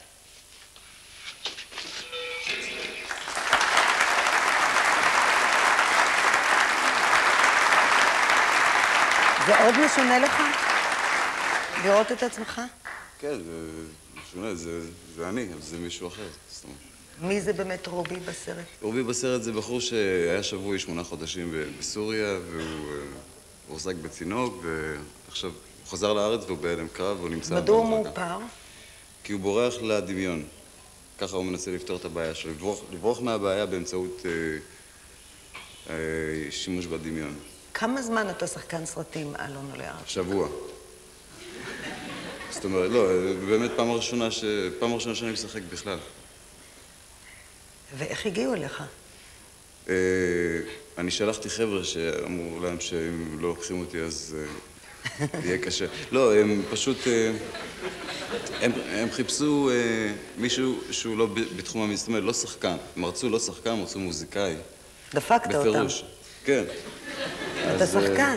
Speaker 15: זה עוד משונה לך? לראות את עצמך?
Speaker 19: כן, זה משונה, זה, זה אני, אבל זה מישהו אחר. זאת אומרת.
Speaker 15: מי זה באמת רובי בסרט?
Speaker 19: רובי בסרט זה בחור שהיה שבוי שמונה חודשים בסוריה, והוא הוחזק בצינוק, ועכשיו הוא חזר לארץ והוא בהלם קרב, והוא נמצא...
Speaker 15: מדוע הוא מאופר?
Speaker 19: כי הוא בורח לדמיון. ככה הוא מנסה לפתור את הבעיה שלו, לברוח, לברוח מהבעיה באמצעות אה, אה, שימוש בדמיון.
Speaker 15: כמה זמן אתה שחקן סרטים, אלון אולארצ'יק?
Speaker 19: שבוע. זאת אומרת, לא, באמת פעם ראשונה, ש... פעם ראשונה שאני משחק בכלל.
Speaker 15: ואיך הגיעו אליך?
Speaker 19: אה, אני שלחתי חבר'ה שאמרו להם שאם לא לוקחים אותי אז אה, יהיה קשה. לא, הם פשוט... אה, הם, הם חיפשו אה, מישהו שהוא לא ב- בתחום המוזיקה, זאת אומרת, לא שחקן. הם רצו לא שחקן, הם רצו מוזיקאי.
Speaker 15: דפקת אותם.
Speaker 19: בפירוש. כן.
Speaker 15: אתה
Speaker 19: אז, אה,
Speaker 15: שחקן.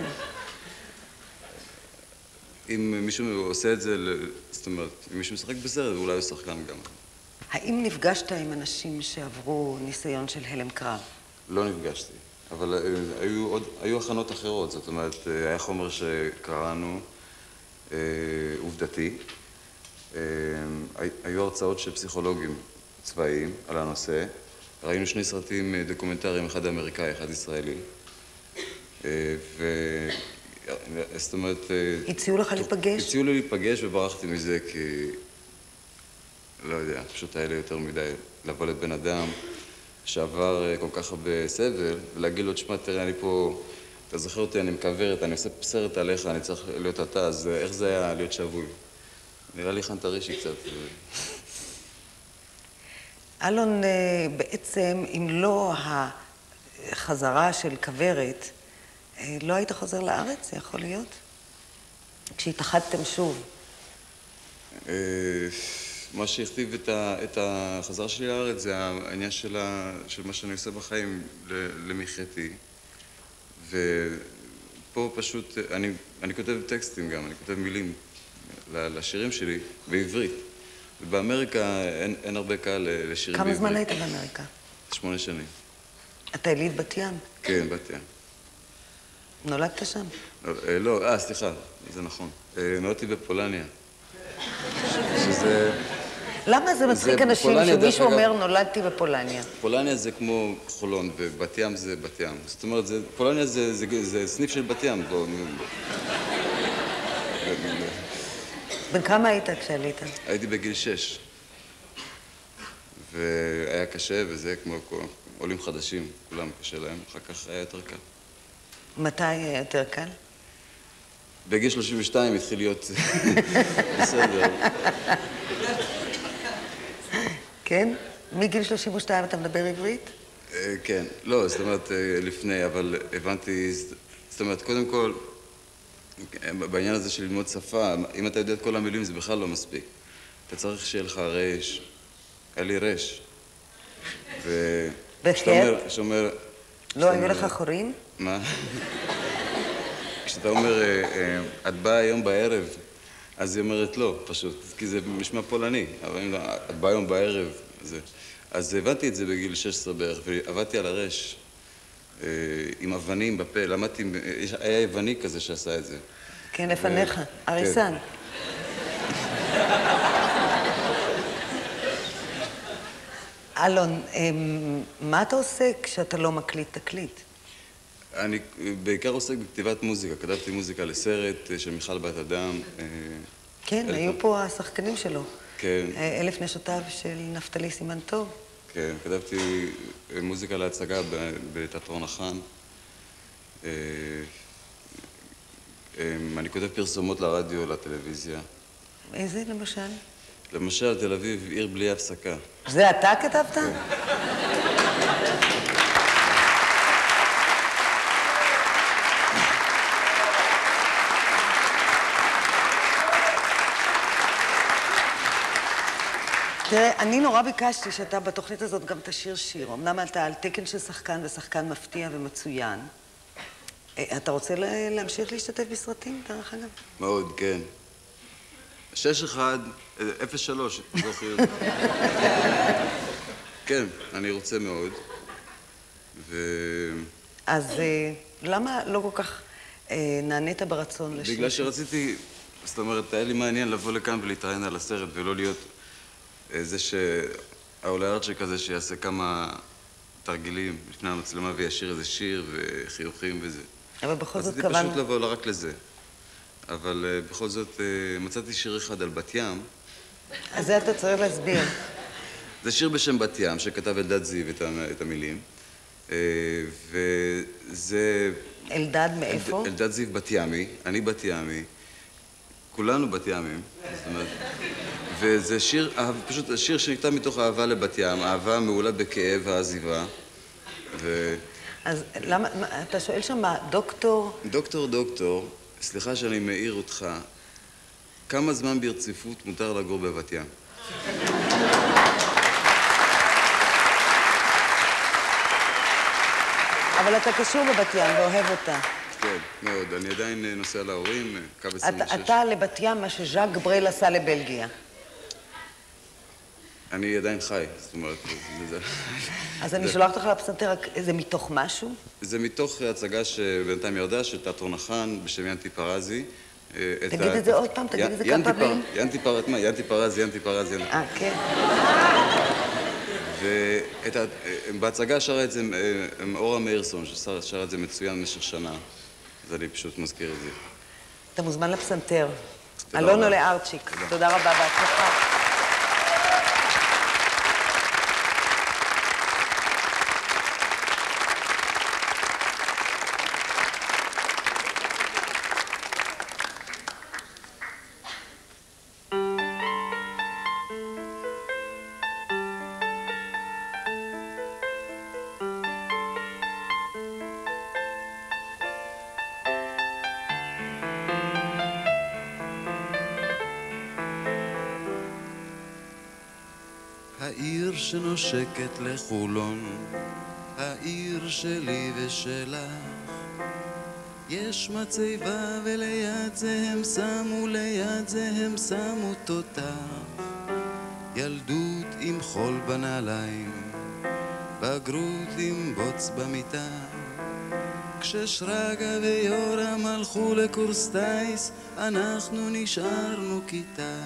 Speaker 19: אם מישהו עושה את זה, ל- זאת אומרת, אם מישהו משחק בסרט, אולי הוא שחקן גם.
Speaker 15: האם נפגשת עם אנשים שעברו ניסיון של הלם קרב?
Speaker 19: לא נפגשתי, אבל אה, היו, עוד, היו הכנות אחרות, זאת אומרת, אה, היה חומר שקראנו, אה, עובדתי. אה, היו הרצאות של פסיכולוגים צבאיים על הנושא. ראינו שני סרטים אה, דוקומנטריים, אחד אמריקאי, אחד ישראלי. אה, ו... זאת אומרת... אה,
Speaker 15: הציעו לך להיפגש?
Speaker 19: הציעו לי להיפגש וברחתי מזה כי... לא יודע, פשוט היה לי יותר מדי לבוא לבן אדם שעבר אה, כל כך הרבה סבל, ולהגיד לו, תשמע, תראה, אני פה... אתה זוכר אותי, אני מקוורת, אני עושה סרט עליך, אני צריך להיות אתה, אז איך זה היה להיות שבוי? נראה לי חנטרישי קצת.
Speaker 15: אלון, אה, בעצם, אם לא החזרה של כוורת, אה, לא היית חוזר לארץ, זה יכול להיות? כשהתאחדתם שוב.
Speaker 19: אה, מה שהכתיב את, ה, את החזרה שלי לארץ זה העניין של, ה, של מה שאני עושה בחיים למחייתי. ופה פשוט, אני, אני כותב טקסטים גם, אני כותב מילים לשירים שלי בעברית. ובאמריקה אין, אין הרבה קהל לשירים
Speaker 15: כמה
Speaker 19: בעברית.
Speaker 15: זמן היית באמריקה?
Speaker 19: שמונה שנים.
Speaker 15: אתה יליד בת ים?
Speaker 19: כן, בת ים.
Speaker 15: נולדת שם?
Speaker 19: אה, לא, אה, סליחה, זה נכון. אה, נולדתי בפולניה. שזה...
Speaker 15: למה זה מצחיק אנשים
Speaker 19: פולניה, דרך
Speaker 15: שמישהו
Speaker 19: אגב-
Speaker 15: אומר נולדתי בפולניה?
Speaker 19: פולניה זה כמו חולון, ובת ים זה בת ים. זאת אומרת, זה, פולניה זה, זה, זה סניף של בת ים. בוא,
Speaker 15: בן כמה היית כשעלית?
Speaker 19: הייתי בגיל שש. והיה קשה, וזה כמו כל- עולים חדשים, כולם קשה להם, אחר כך היה יותר קל.
Speaker 15: מתי היה יותר קל?
Speaker 19: בגיל שלושים ושתיים התחיל להיות בסדר.
Speaker 15: כן? מגיל שלושים ושתיים אתה מדבר עברית?
Speaker 19: אה, כן, לא, זאת אומרת, אה, לפני, אבל הבנתי, זאת אומרת, קודם כל, אה, בעניין הזה של ללמוד שפה, אם אתה יודע את כל המילים זה בכלל לא מספיק. אתה צריך שיהיה לך רש, היה לי רש. ו...
Speaker 15: בחטא?
Speaker 19: כשאתה אומר- כשאתה אומר...
Speaker 15: לא היו לך חורים?
Speaker 19: מה? כשאתה אומר, אה, אה, את באה היום בערב, אז היא אומרת לא, פשוט, כי זה נשמע פולני, אבל אם לא, את באה היום בערב, זה. אז הבנתי את זה בגיל שש עשרה בערך, ועבדתי על הרש, אה, עם אבנים בפה, למדתי, יש- היה יווני כזה שעשה את זה.
Speaker 15: כן, לפניך,
Speaker 19: כן.
Speaker 15: אריסן. אלון, אמ, מה אתה עושה כשאתה לא מקליט תקליט?
Speaker 19: אני בעיקר עוסק בכתיבת מוזיקה, כתבתי מוזיקה לסרט אה, של מיכל בת אדם. אה,
Speaker 15: כן,
Speaker 19: אלף-
Speaker 15: היו פה השחקנים שלו.
Speaker 19: כן,
Speaker 15: אה, אלף נשותיו של נפתלי סימן טוב.
Speaker 19: כן, כתבתי אה, מוזיקה להצגה ב- בתיאטרון החאן. אה, אה, אני כותב פרסומות לרדיו, לטלוויזיה.
Speaker 15: איזה למשל?
Speaker 19: למשל, תל אביב, עיר בלי הפסקה.
Speaker 15: זה אתה כתבת? תראה, אני נורא ביקשתי שאתה בתוכנית הזאת גם תשיר שיר. אמנם אתה על תקן של שחקן ושחקן מפתיע ומצוין. אה, אתה רוצה לה- להמשיך להשתתף בסרטים, דרך אגב?
Speaker 19: מאוד, כן. שש אחד, אה, אפס שלוש, זוכר. כן, אני רוצה מאוד. ו...
Speaker 15: אז אה, למה לא כל כך אה, נענית ברצון לשיר?
Speaker 19: בגלל שרציתי, זאת אומרת, היה לי מעניין לבוא לכאן ולהתראיין על הסרט ולא להיות איזה שהעולה ארצ'ק כזה שיעשה כמה תרגילים לפני המצלמה וישיר איזה שיר וחיוכים וזה.
Speaker 15: אבל בכל זאת
Speaker 19: רציתי
Speaker 15: כוון...
Speaker 19: פשוט לבוא לא רק לזה. אבל אה, בכל זאת אה, מצאתי שיר אחד על בת ים.
Speaker 15: אז זה אתה צריך להסביר.
Speaker 19: זה שיר בשם בת ים שכתב אלדד זיו את ה- את המילים. אה, וזה...
Speaker 15: אלדד מאיפה?
Speaker 19: אלד- אלדד זיו בת ימי, אני בת ימי, כולנו בת ימים, זאת אומרת, וזה שיר, אהב- פשוט שיר שנכתב מתוך אהבה לבת ים, אהבה מעולה בכאב העזיבה, ו...
Speaker 15: אז למה, אתה שואל שם מה, דוקטור?
Speaker 19: דוקטור, דוקטור, סליחה שאני מעיר אותך, כמה זמן ברציפות מותר לגור בבת ים?
Speaker 15: אבל אתה קשור בבת ים ואוהב אותה.
Speaker 19: כן, מאוד. אני עדיין נוסע להורים, קו עשרים ושש.
Speaker 15: אתה לבת ים מה שז'אק ברל עשה לבלגיה.
Speaker 19: אני עדיין חי, זאת אומרת...
Speaker 15: אז אני שולחת לך לפסנתר, זה מתוך משהו?
Speaker 19: זה מתוך הצגה שבינתיים ירדה, של תיאטרון החאן, בשם ינטי פרזי.
Speaker 15: תגיד את זה עוד פעם, תגיד את זה כמה פעמים.
Speaker 19: ינטי פרזי, מה? ינטי פרזי, ינטי פרזי.
Speaker 15: אה, כן.
Speaker 19: ובהצגה שרה את זה אורה מאירסון, ששרה את זה מצוין במשך שנה. אז אני פשוט מזכיר את זה.
Speaker 15: אתה מוזמן לפסנתר. אלון עולה ארצ'יק. תודה רבה, בהצלחה.
Speaker 20: העיר שנושקת לחולון, העיר שלי ושלך, יש מצבה וליד זה הם שמו, ליד זה הם שמו תותח. ילדות עם חול בנעליים, בגרות עם בוץ במיטה, כששרגא ויורם הלכו לקורס טייס, אנחנו נשארנו כיתה.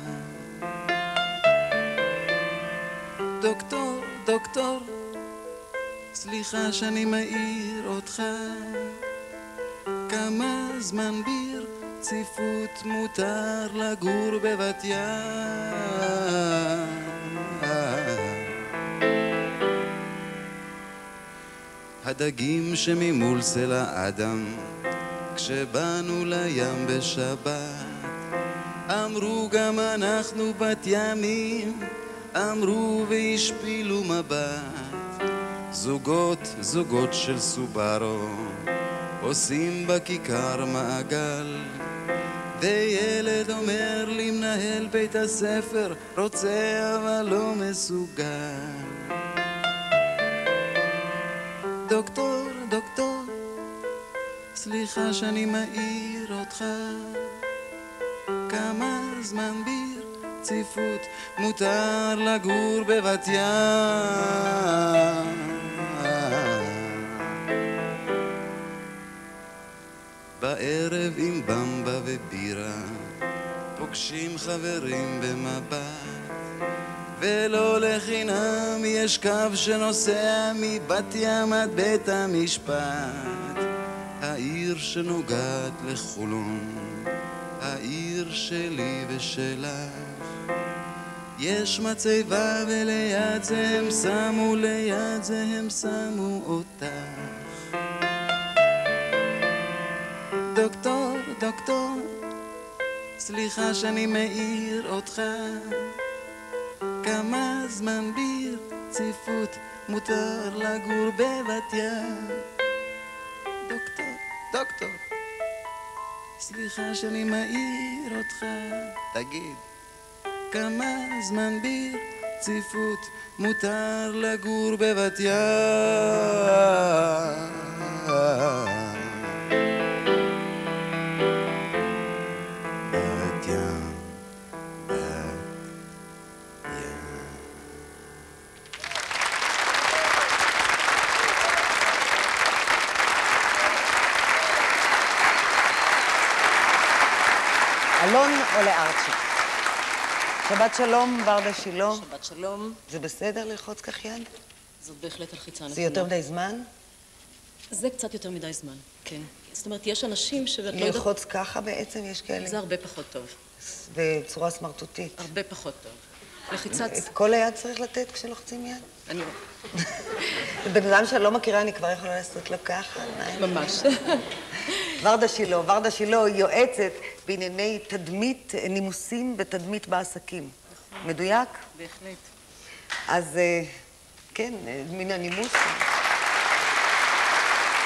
Speaker 20: דוקטור, דוקטור, סליחה שאני מעיר אותך, כמה זמן ברציפות מותר לגור בבת ים? הדגים שממול סלע אדם, כשבאנו לים בשבת, אמרו גם אנחנו בת ימים, אמרו והשפילו מבט. זוגות, זוגות של סובארו עושים בכיכר מעגל, וילד אומר לי מנהל בית הספר, רוצה אבל לא מסוגל. דוקטור, דוקטור, סליחה שאני מעיר אותך, כמה זמן ברציפות מותר לגור בבת ים? בערב עם במבה ובירה פוגשים חברים במבט, ולא לחינם יש קו שנוסע מבת ים עד בית המשפט. העיר שנוגעת לחולון, העיר שלי ושלך, יש מצבה וליד זה הם שמו, ליד זה הם שמו אותך. דוקטור, דוקטור, סליחה שאני מעיר אותך, כמה זמן ברציפות מותר לגור בבת ים? דוקטור, דוקטור, סליחה שאני מעיר אותך, תגיד, כמה זמן ברציפות מותר לגור בבת ים?
Speaker 15: אלון עולה ארצ'יק. שבת שלום, ורדה שילה.
Speaker 21: שבת שלום.
Speaker 15: זה בסדר ללחוץ כך יד?
Speaker 21: זאת בהחלט הלחיצה נכונה.
Speaker 15: זה יותר מדי זמן?
Speaker 21: זה קצת יותר מדי זמן, כן. זאת אומרת, יש אנשים שאת לא יודעת...
Speaker 15: ללחוץ ככה בעצם יש כאלה?
Speaker 21: זה הרבה פחות טוב.
Speaker 15: בצורה סמרטוטית.
Speaker 21: הרבה פחות טוב. לחיצת...
Speaker 15: את כל היד צריך לתת כשלוחצים יד?
Speaker 21: אני...
Speaker 15: בן אדם שאני לא מכירה, אני כבר יכולה לעשות לו ככה.
Speaker 21: ממש.
Speaker 15: ורדה שילה. ורדה שילה היא יועצת בענייני תדמית נימוסים ותדמית בעסקים. מדויק?
Speaker 21: בהחלט.
Speaker 15: אז כן, מן הנימוס.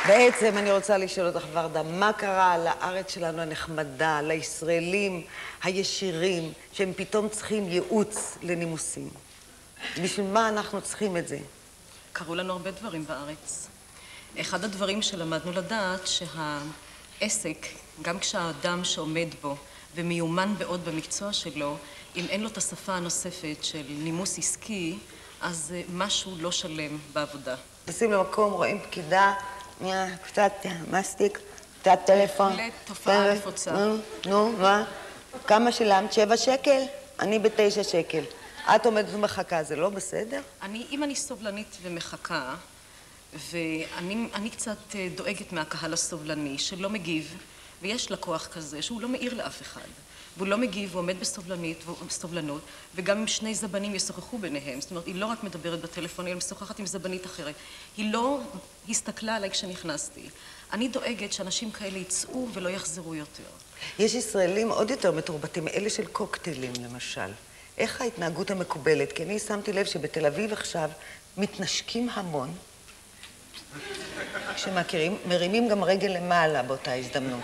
Speaker 15: בעצם אני רוצה לשאול אותך, ורדה, מה קרה לארץ שלנו הנחמדה, לישראלים הישירים, שהם פתאום צריכים ייעוץ לנימוסים? בשביל מה אנחנו צריכים את זה?
Speaker 21: קרו לנו הרבה דברים בארץ. אחד הדברים שלמדנו לדעת שהעסק, גם כשהאדם שעומד בו ומיומן מאוד במקצוע שלו, אם אין לו את השפה הנוספת של נימוס עסקי, אז משהו לא שלם בעבודה. נשים למקום, רואים פקידה, קצת מסטיק, קצת טלפון. בהחלט תופעה נפוצה. נו, מה? כמה שילמת? שבע שקל? אני בתשע שקל. את עומדת ומחכה, זה לא בסדר? אני, אם אני סובלנית ומחכה, ואני אני קצת דואגת מהקהל הסובלני שלא מגיב, ויש לקוח כזה שהוא לא מעיר לאף אחד, והוא לא מגיב, הוא עומד בסובלנית, בסובלנות, וגם אם שני זבנים ישוחחו ביניהם, זאת אומרת, היא לא רק מדברת בטלפון, היא משוחחת עם זבנית אחרת. היא לא הסתכלה עליי כשנכנסתי. אני דואגת שאנשים כאלה יצאו ולא יחזרו יותר. יש ישראלים עוד יותר מתורבתים, אלה של קוקטיילים למשל. איך ההתנהגות המקובלת? כי אני שמתי לב שבתל אביב עכשיו מתנשקים המון, כשמכירים, מרימים גם רגל למעלה באותה הזדמנות.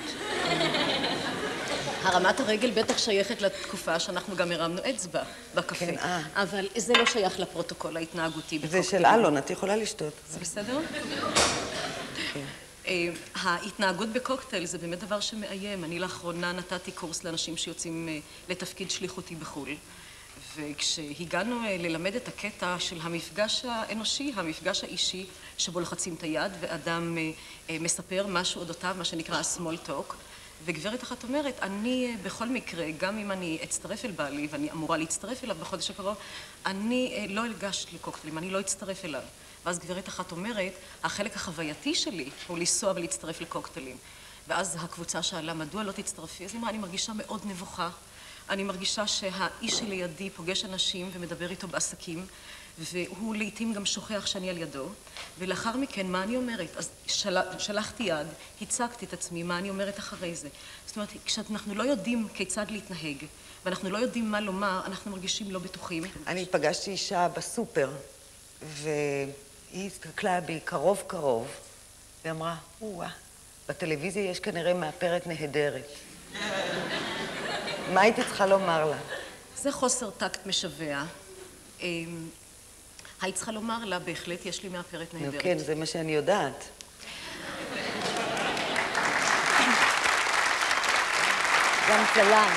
Speaker 21: הרמת הרגל בטח שייכת לתקופה שאנחנו גם הרמנו אצבע בקפה. כן, אה. אבל זה לא שייך לפרוטוקול ההתנהגותי בקוקטייל. זה של אלון, את יכולה לשתות. זה בסדר? כן. ההתנהגות בקוקטייל זה באמת דבר שמאיים. אני לאחרונה נתתי קורס לאנשים שיוצאים לתפקיד שליחותי בחו"ל. וכשהגענו ללמד את הקטע של המפגש האנושי, המפגש האישי, שבו לוחצים את היד ואדם מספר משהו אודותיו, מה שנקרא small talk, וגברת אחת אומרת, אני בכל מקרה, גם אם אני אצטרף אל בעלי, ואני אמורה להצטרף אליו בחודש הקרוב, אני לא אגש לקוקטיילים, אני לא אצטרף אליו. ואז גברת אחת אומרת, החלק החווייתי שלי הוא לנסוע ולהצטרף לקוקטיילים. ואז הקבוצה שאלה, מדוע לא תצטרפי? אז היא אמרה, אני מרגישה מאוד נבוכה. אני מרגישה שהאיש שלידי פוגש אנשים ומדבר איתו בעסקים, והוא לעתים גם שוכח שאני על ידו, ולאחר מכן, מה אני אומרת? אז של... שלחתי יד, הצגתי את עצמי, מה אני אומרת אחרי זה. זאת אומרת, כשאנחנו לא יודעים כיצד להתנהג, ואנחנו לא יודעים מה לומר, אנחנו מרגישים לא בטוחים.
Speaker 15: אני פגשתי אישה בסופר, והיא הסתכלה בי קרוב קרוב, ואמרה, וואה, בטלוויזיה יש כנראה מאפרת נהדרת. מה הייתי צריכה לומר לה?
Speaker 21: זה חוסר טקט משווע. היית צריכה לומר לה, בהחלט יש לי מאפרת נהדרת.
Speaker 15: כן, זה מה שאני יודעת. גם צלם.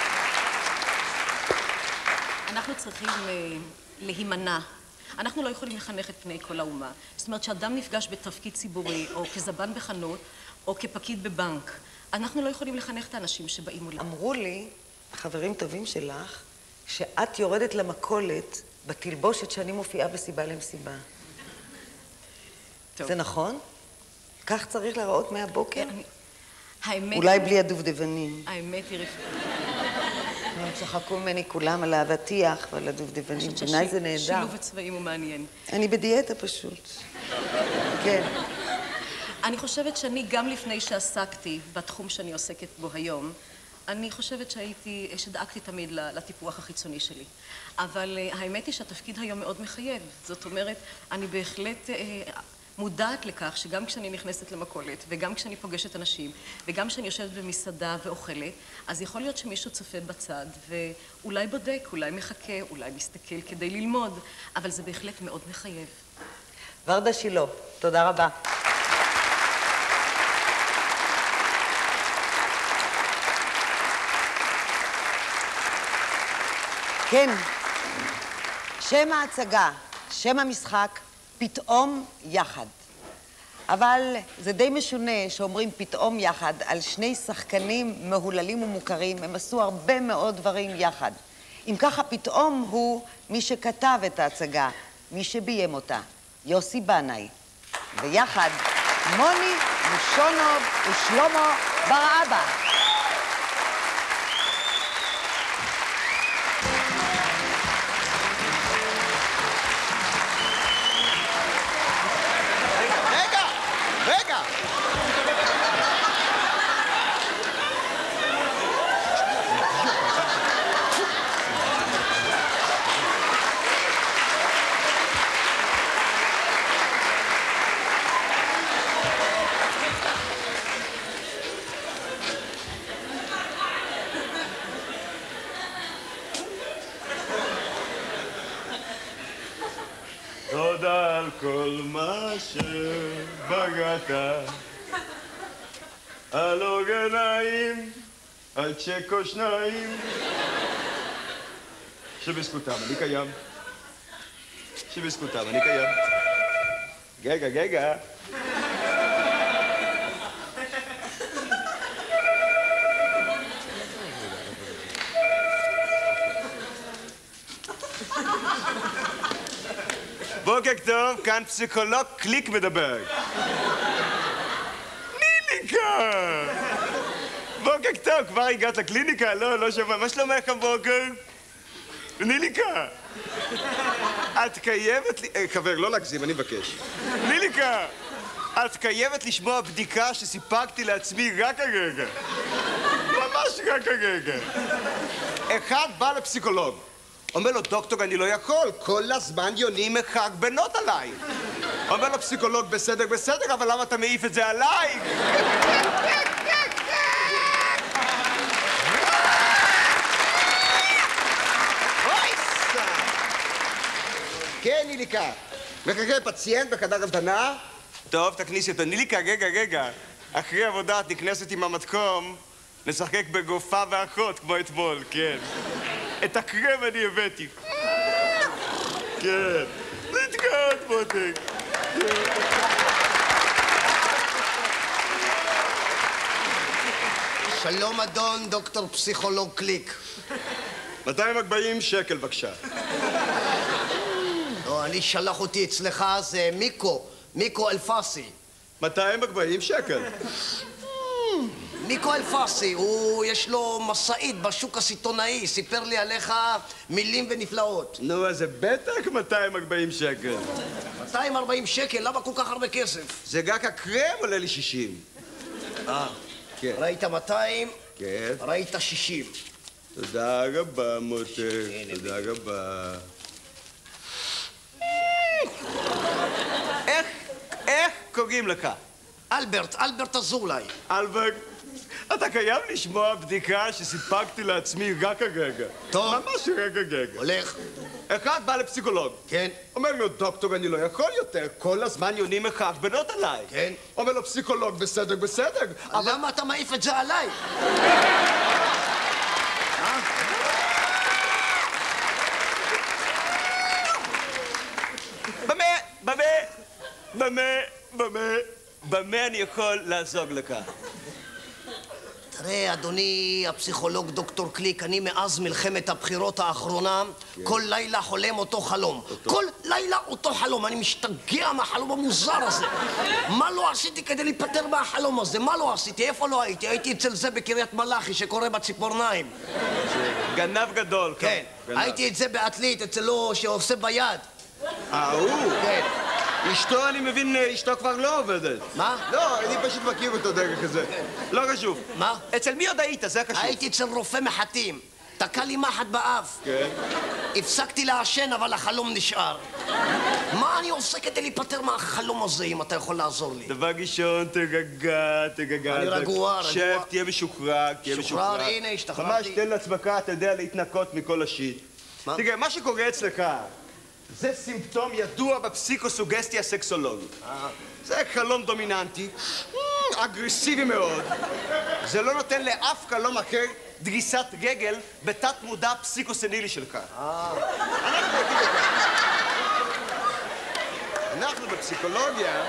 Speaker 21: אנחנו צריכים להימנע. אנחנו לא יכולים לחנך את פני כל האומה. זאת אומרת, שאדם נפגש בתפקיד ציבורי, או כזבן בחנות, או כפקיד בבנק, אנחנו לא יכולים לחנך את האנשים שבאים מולם.
Speaker 15: אמרו לי, חברים טובים שלך, שאת יורדת למכולת בתלבושת שאני מופיעה בסיבה למסיבה. טוב. זה נכון? כך צריך להראות מהבוקר? אני... האמת... אולי בלי הדובדבנים.
Speaker 21: האמת היא רפואה.
Speaker 15: הם צחקו ממני כולם על האבטיח ועל הדובדבנים. בעיניי זה נהדר.
Speaker 21: שילוב הצבעים הוא מעניין.
Speaker 15: אני בדיאטה פשוט. כן.
Speaker 21: אני חושבת שאני, גם לפני שעסקתי בתחום שאני עוסקת בו היום, אני חושבת שהייתי, שדאגתי תמיד לטיפוח החיצוני שלי. אבל האמת היא שהתפקיד היום מאוד מחייב. זאת אומרת, אני בהחלט מודעת לכך שגם כשאני נכנסת למכולת, וגם כשאני פוגשת אנשים, וגם כשאני יושבת במסעדה ואוכלת, אז יכול להיות שמישהו צופה בצד, ואולי בודק, אולי מחכה, אולי מסתכל כדי ללמוד, אבל זה בהחלט מאוד מחייב.
Speaker 15: ורדה שילה, תודה רבה. כן, שם ההצגה, שם המשחק, פתאום יחד. אבל זה די משונה שאומרים פתאום יחד על שני שחקנים מהוללים ומוכרים, הם עשו הרבה מאוד דברים יחד. אם ככה, פתאום הוא מי שכתב את ההצגה, מי שביים אותה, יוסי בנאי. ויחד, מוני מושונוב ושלמה בר-אבא.
Speaker 4: כל מה שבגעת על עוגניים, על צ'קו שניים שבזכותם אני קיים, שבזכותם אני קיים. גגה, גגה. בוקר טוב, כאן פסיכולוג קליק מדבר. ניליקה! בוקר טוב, כבר הגעת לקליניקה? לא, לא שומע. מה שלומך הבוקר? ניליקה! את קיימת לי... חבר, לא להגזים, אני מבקש. ניליקה! את קיימת לשמוע בדיקה שסיפקתי לעצמי רק הרגע. ממש רק הרגע. אחד בא לפסיכולוג. אומר לו, דוקטור, אני לא יכול, כל הזמן יונים מחק בנות עליי. אומר לו, פסיכולוג, בסדר, בסדר, אבל למה אתה מעיף את זה עליי? כן, ניליקה. מחכה פציינט בחדר המתנה? טוב, תכניסי אותו. ניליקה, רגע, רגע. אחרי עבודה את נכנסת עם המתקום, נשחק בגופה ואחות, כמו אתמול, כן. את הקרם אני הבאתי. כן. להתקעות, מותק.
Speaker 22: שלום אדון, דוקטור פסיכולוג קליק.
Speaker 4: מאתיים וארבעים שקל, בבקשה.
Speaker 22: לא, אני שלח אותי אצלך, זה מיקו, מיקו אלפסי.
Speaker 4: מאתיים וארבעים שקל.
Speaker 22: מיקו אלפסי, הוא, יש לו מסעית בשוק הסיטונאי, סיפר לי עליך מילים ונפלאות.
Speaker 4: נו, אז זה בטח מאתיים וארבעים שקל.
Speaker 22: מאתיים וארבעים שקל? למה כל כך הרבה כסף?
Speaker 4: זה רק הקרם עולה לי שישים.
Speaker 22: אה,
Speaker 4: כן.
Speaker 22: ראית מאתיים?
Speaker 4: כן.
Speaker 22: ראית שישים.
Speaker 4: תודה רבה, מותק. תודה רבה. איך, איך קוראים לך?
Speaker 22: אלברט, אלברט אזולאי.
Speaker 4: אלברט, אתה חייב לשמוע בדיקה שסיפקתי לעצמי רק הרגע.
Speaker 22: טוב.
Speaker 4: ממש רק הרגע.
Speaker 22: הולך.
Speaker 4: אחד בא לפסיכולוג.
Speaker 22: כן.
Speaker 4: אומר לו, דוקטור, אני לא יכול יותר, כל הזמן יונים מחק בנות עליי.
Speaker 22: כן.
Speaker 4: אומר לו, פסיכולוג, בסדר, בסדר.
Speaker 22: אבל למה אתה מעיף את זה עליי?
Speaker 4: במה, במה, במה, במה, במה אני יכול לעזור לך?
Speaker 22: תראה, אדוני הפסיכולוג דוקטור קליק, אני מאז מלחמת הבחירות האחרונה, כל לילה חולם אותו חלום. כל לילה אותו חלום. אני משתגע מהחלום המוזר הזה. מה לא עשיתי כדי להיפטר מהחלום הזה? מה לא עשיתי? איפה לא הייתי? הייתי אצל זה בקריית מלאכי שקורא בציפורניים.
Speaker 4: גנב גדול.
Speaker 22: כן. הייתי את זה בעתלית, אצלו שעושה ביד.
Speaker 4: אה, הוא?
Speaker 22: כן.
Speaker 4: אשתו, אני מבין, אשתו כבר לא עובדת.
Speaker 22: מה?
Speaker 4: לא, אני פשוט מכיר אותו דרך כזה. לא חשוב.
Speaker 22: מה?
Speaker 4: אצל מי עוד היית? זה חשוב.
Speaker 22: הייתי אצל רופא מחטים. תקע לי מחט באף.
Speaker 4: כן.
Speaker 22: הפסקתי לעשן, אבל החלום נשאר. מה אני עושה כדי להיפטר מהחלום הזה, אם אתה יכול לעזור לי?
Speaker 4: דבר ראשון, תרגע, תרגע.
Speaker 22: אני רגוע, רגוע.
Speaker 4: שב, תהיה משוחרר, תהיה משוחרר.
Speaker 22: משוחרר, הנה, השתחררתי.
Speaker 4: ממש תן לעצמך, אתה יודע, להתנקות מכל השיט.
Speaker 22: מה?
Speaker 4: תראה, מה שקורה אצלך, זה סימפטום ידוע בפסיקוסוגסטיה סקסולוגית. זה חלום דומיננטי, אגרסיבי מאוד. זה לא נותן לאף חלום אחר דריסת רגל בתת מודע פסיקוסנילי שלך. אנחנו נגיד לך. אנחנו בפסיכולוגיה...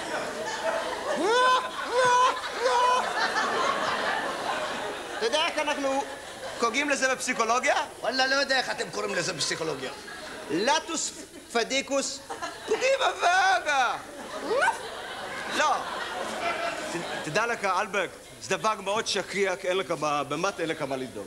Speaker 4: אתה יודע איך אנחנו קוראים לזה בפסיכולוגיה?
Speaker 22: וואלה, לא יודע איך אתם קוראים לזה בפסיכולוגיה.
Speaker 4: לטוס פדיקוס פרימה וגה. לא. תדע לך, אלברט, זה דבר מאוד שכיח, אין לך מה, באמת אין לך מה לדאוג.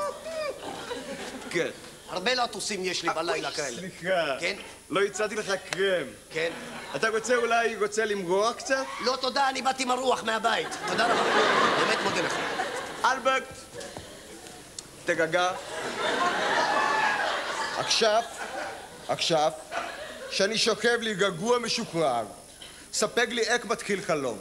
Speaker 4: כן.
Speaker 22: הרבה לטוסים יש לי בלילה כאלה.
Speaker 4: סליחה.
Speaker 22: כן?
Speaker 4: לא הצעתי לך קרם.
Speaker 22: כן.
Speaker 4: אתה רוצה אולי, רוצה למרוח קצת?
Speaker 22: לא, תודה, אני באתי עם הרוח מהבית. תודה רבה. באמת מודה לך.
Speaker 4: אלברט, תגגע. עכשיו, עכשיו, שאני שוכב לי געגוע משוחרר, ספק לי איך מתחיל חלום.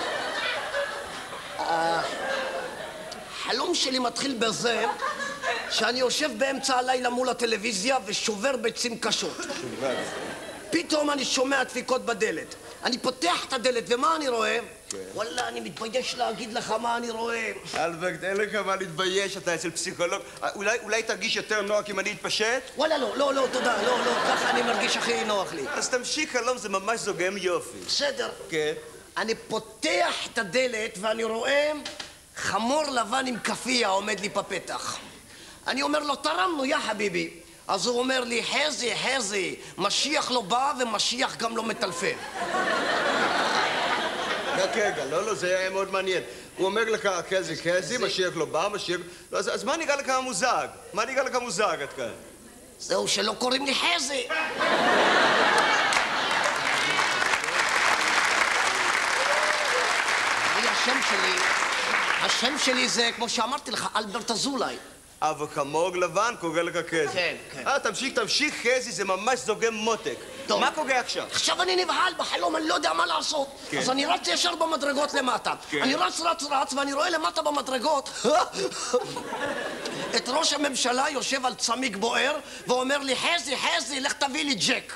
Speaker 22: החלום שלי מתחיל בזה שאני יושב באמצע הלילה מול הטלוויזיה ושובר ביצים קשות. פתאום אני שומע דפיקות בדלת. אני פותח את הדלת, ומה אני רואה? וואלה, אני מתבייש להגיד לך מה אני רואה.
Speaker 4: אלברט, אין לך מה להתבייש, אתה אצל פסיכולוג. אולי, אולי תרגיש יותר נוח אם אני אתפשט?
Speaker 22: וואלה, לא, לא, לא, תודה, לא, לא, ככה אני מרגיש הכי נוח לי.
Speaker 4: אז תמשיך, חלום, זה ממש זוגם יופי.
Speaker 22: בסדר.
Speaker 4: כן.
Speaker 22: אני פותח את הדלת ואני רואה חמור לבן עם כפייה עומד לי בפתח. אני אומר לו, תרמנו, יא חביבי. אז הוא אומר לי, חזי, חזי, משיח לא בא ומשיח גם לא מטלפן.
Speaker 4: רק רגע, לא, לא, זה היה מאוד מעניין. הוא אומר לך, חזי, חזי, משיח לא בא, משיח... אז מה נראה לך המוזג? מה נראה לך המוזג עד כאן?
Speaker 22: זהו, שלא קוראים לי חזי. השם שלי, השם שלי זה, כמו שאמרתי לך, אלברט אזולאי.
Speaker 4: אבל חמור לבן קורא לך חזי.
Speaker 22: כן, כן.
Speaker 4: אה, תמשיך, תמשיך, חזי, זה ממש זוגם מותק.
Speaker 22: טוב.
Speaker 4: מה קורה עכשיו?
Speaker 22: עכשיו אני נבהל בחלום, אני לא יודע מה לעשות.
Speaker 4: כן.
Speaker 22: אז אני רץ ישר במדרגות למטה.
Speaker 4: כן.
Speaker 22: אני רץ, רץ, רץ, ואני רואה למטה במדרגות את ראש הממשלה יושב על צמיג בוער ואומר לי, חזי, חזי, לך תביא לי ג'ק.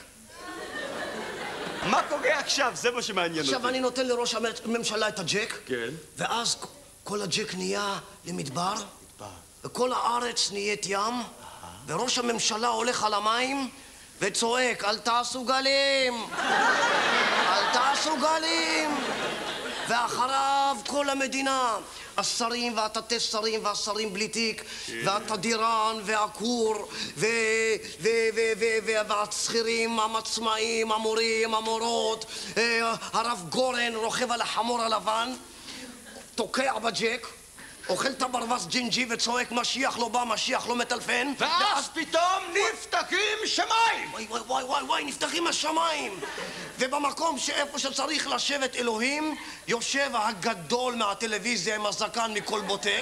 Speaker 4: מה קורה עכשיו? זה מה שמעניין אותי.
Speaker 22: עכשיו אני נותן לראש הממשלה את הג'ק,
Speaker 4: כן.
Speaker 22: ואז כל הג'ק נהיה למדבר, וכל הארץ נהיית ים, וראש הממשלה הולך על המים וצועק, אל תעשו גלים, אל תעשו גלים. ואחריו כל המדינה, השרים והתתי שרים והשרים בלי תיק, והתדירן והכור, והשכירים, המצמאים, המורים, המורות, הרב גורן רוכב על החמור הלבן, תוקע בג'ק, אוכל את הברווז ג'ינג'י וצועק משיח לא בא, משיח לא מטלפן,
Speaker 4: ואז פתאום נפתחים שמיים!
Speaker 22: וואי וואי וואי וואי וואי, נפתחים השמיים! ובמקום שאיפה שצריך לשבת אלוהים, יושב הגדול מהטלוויזיה עם הזקן מכל בוטק.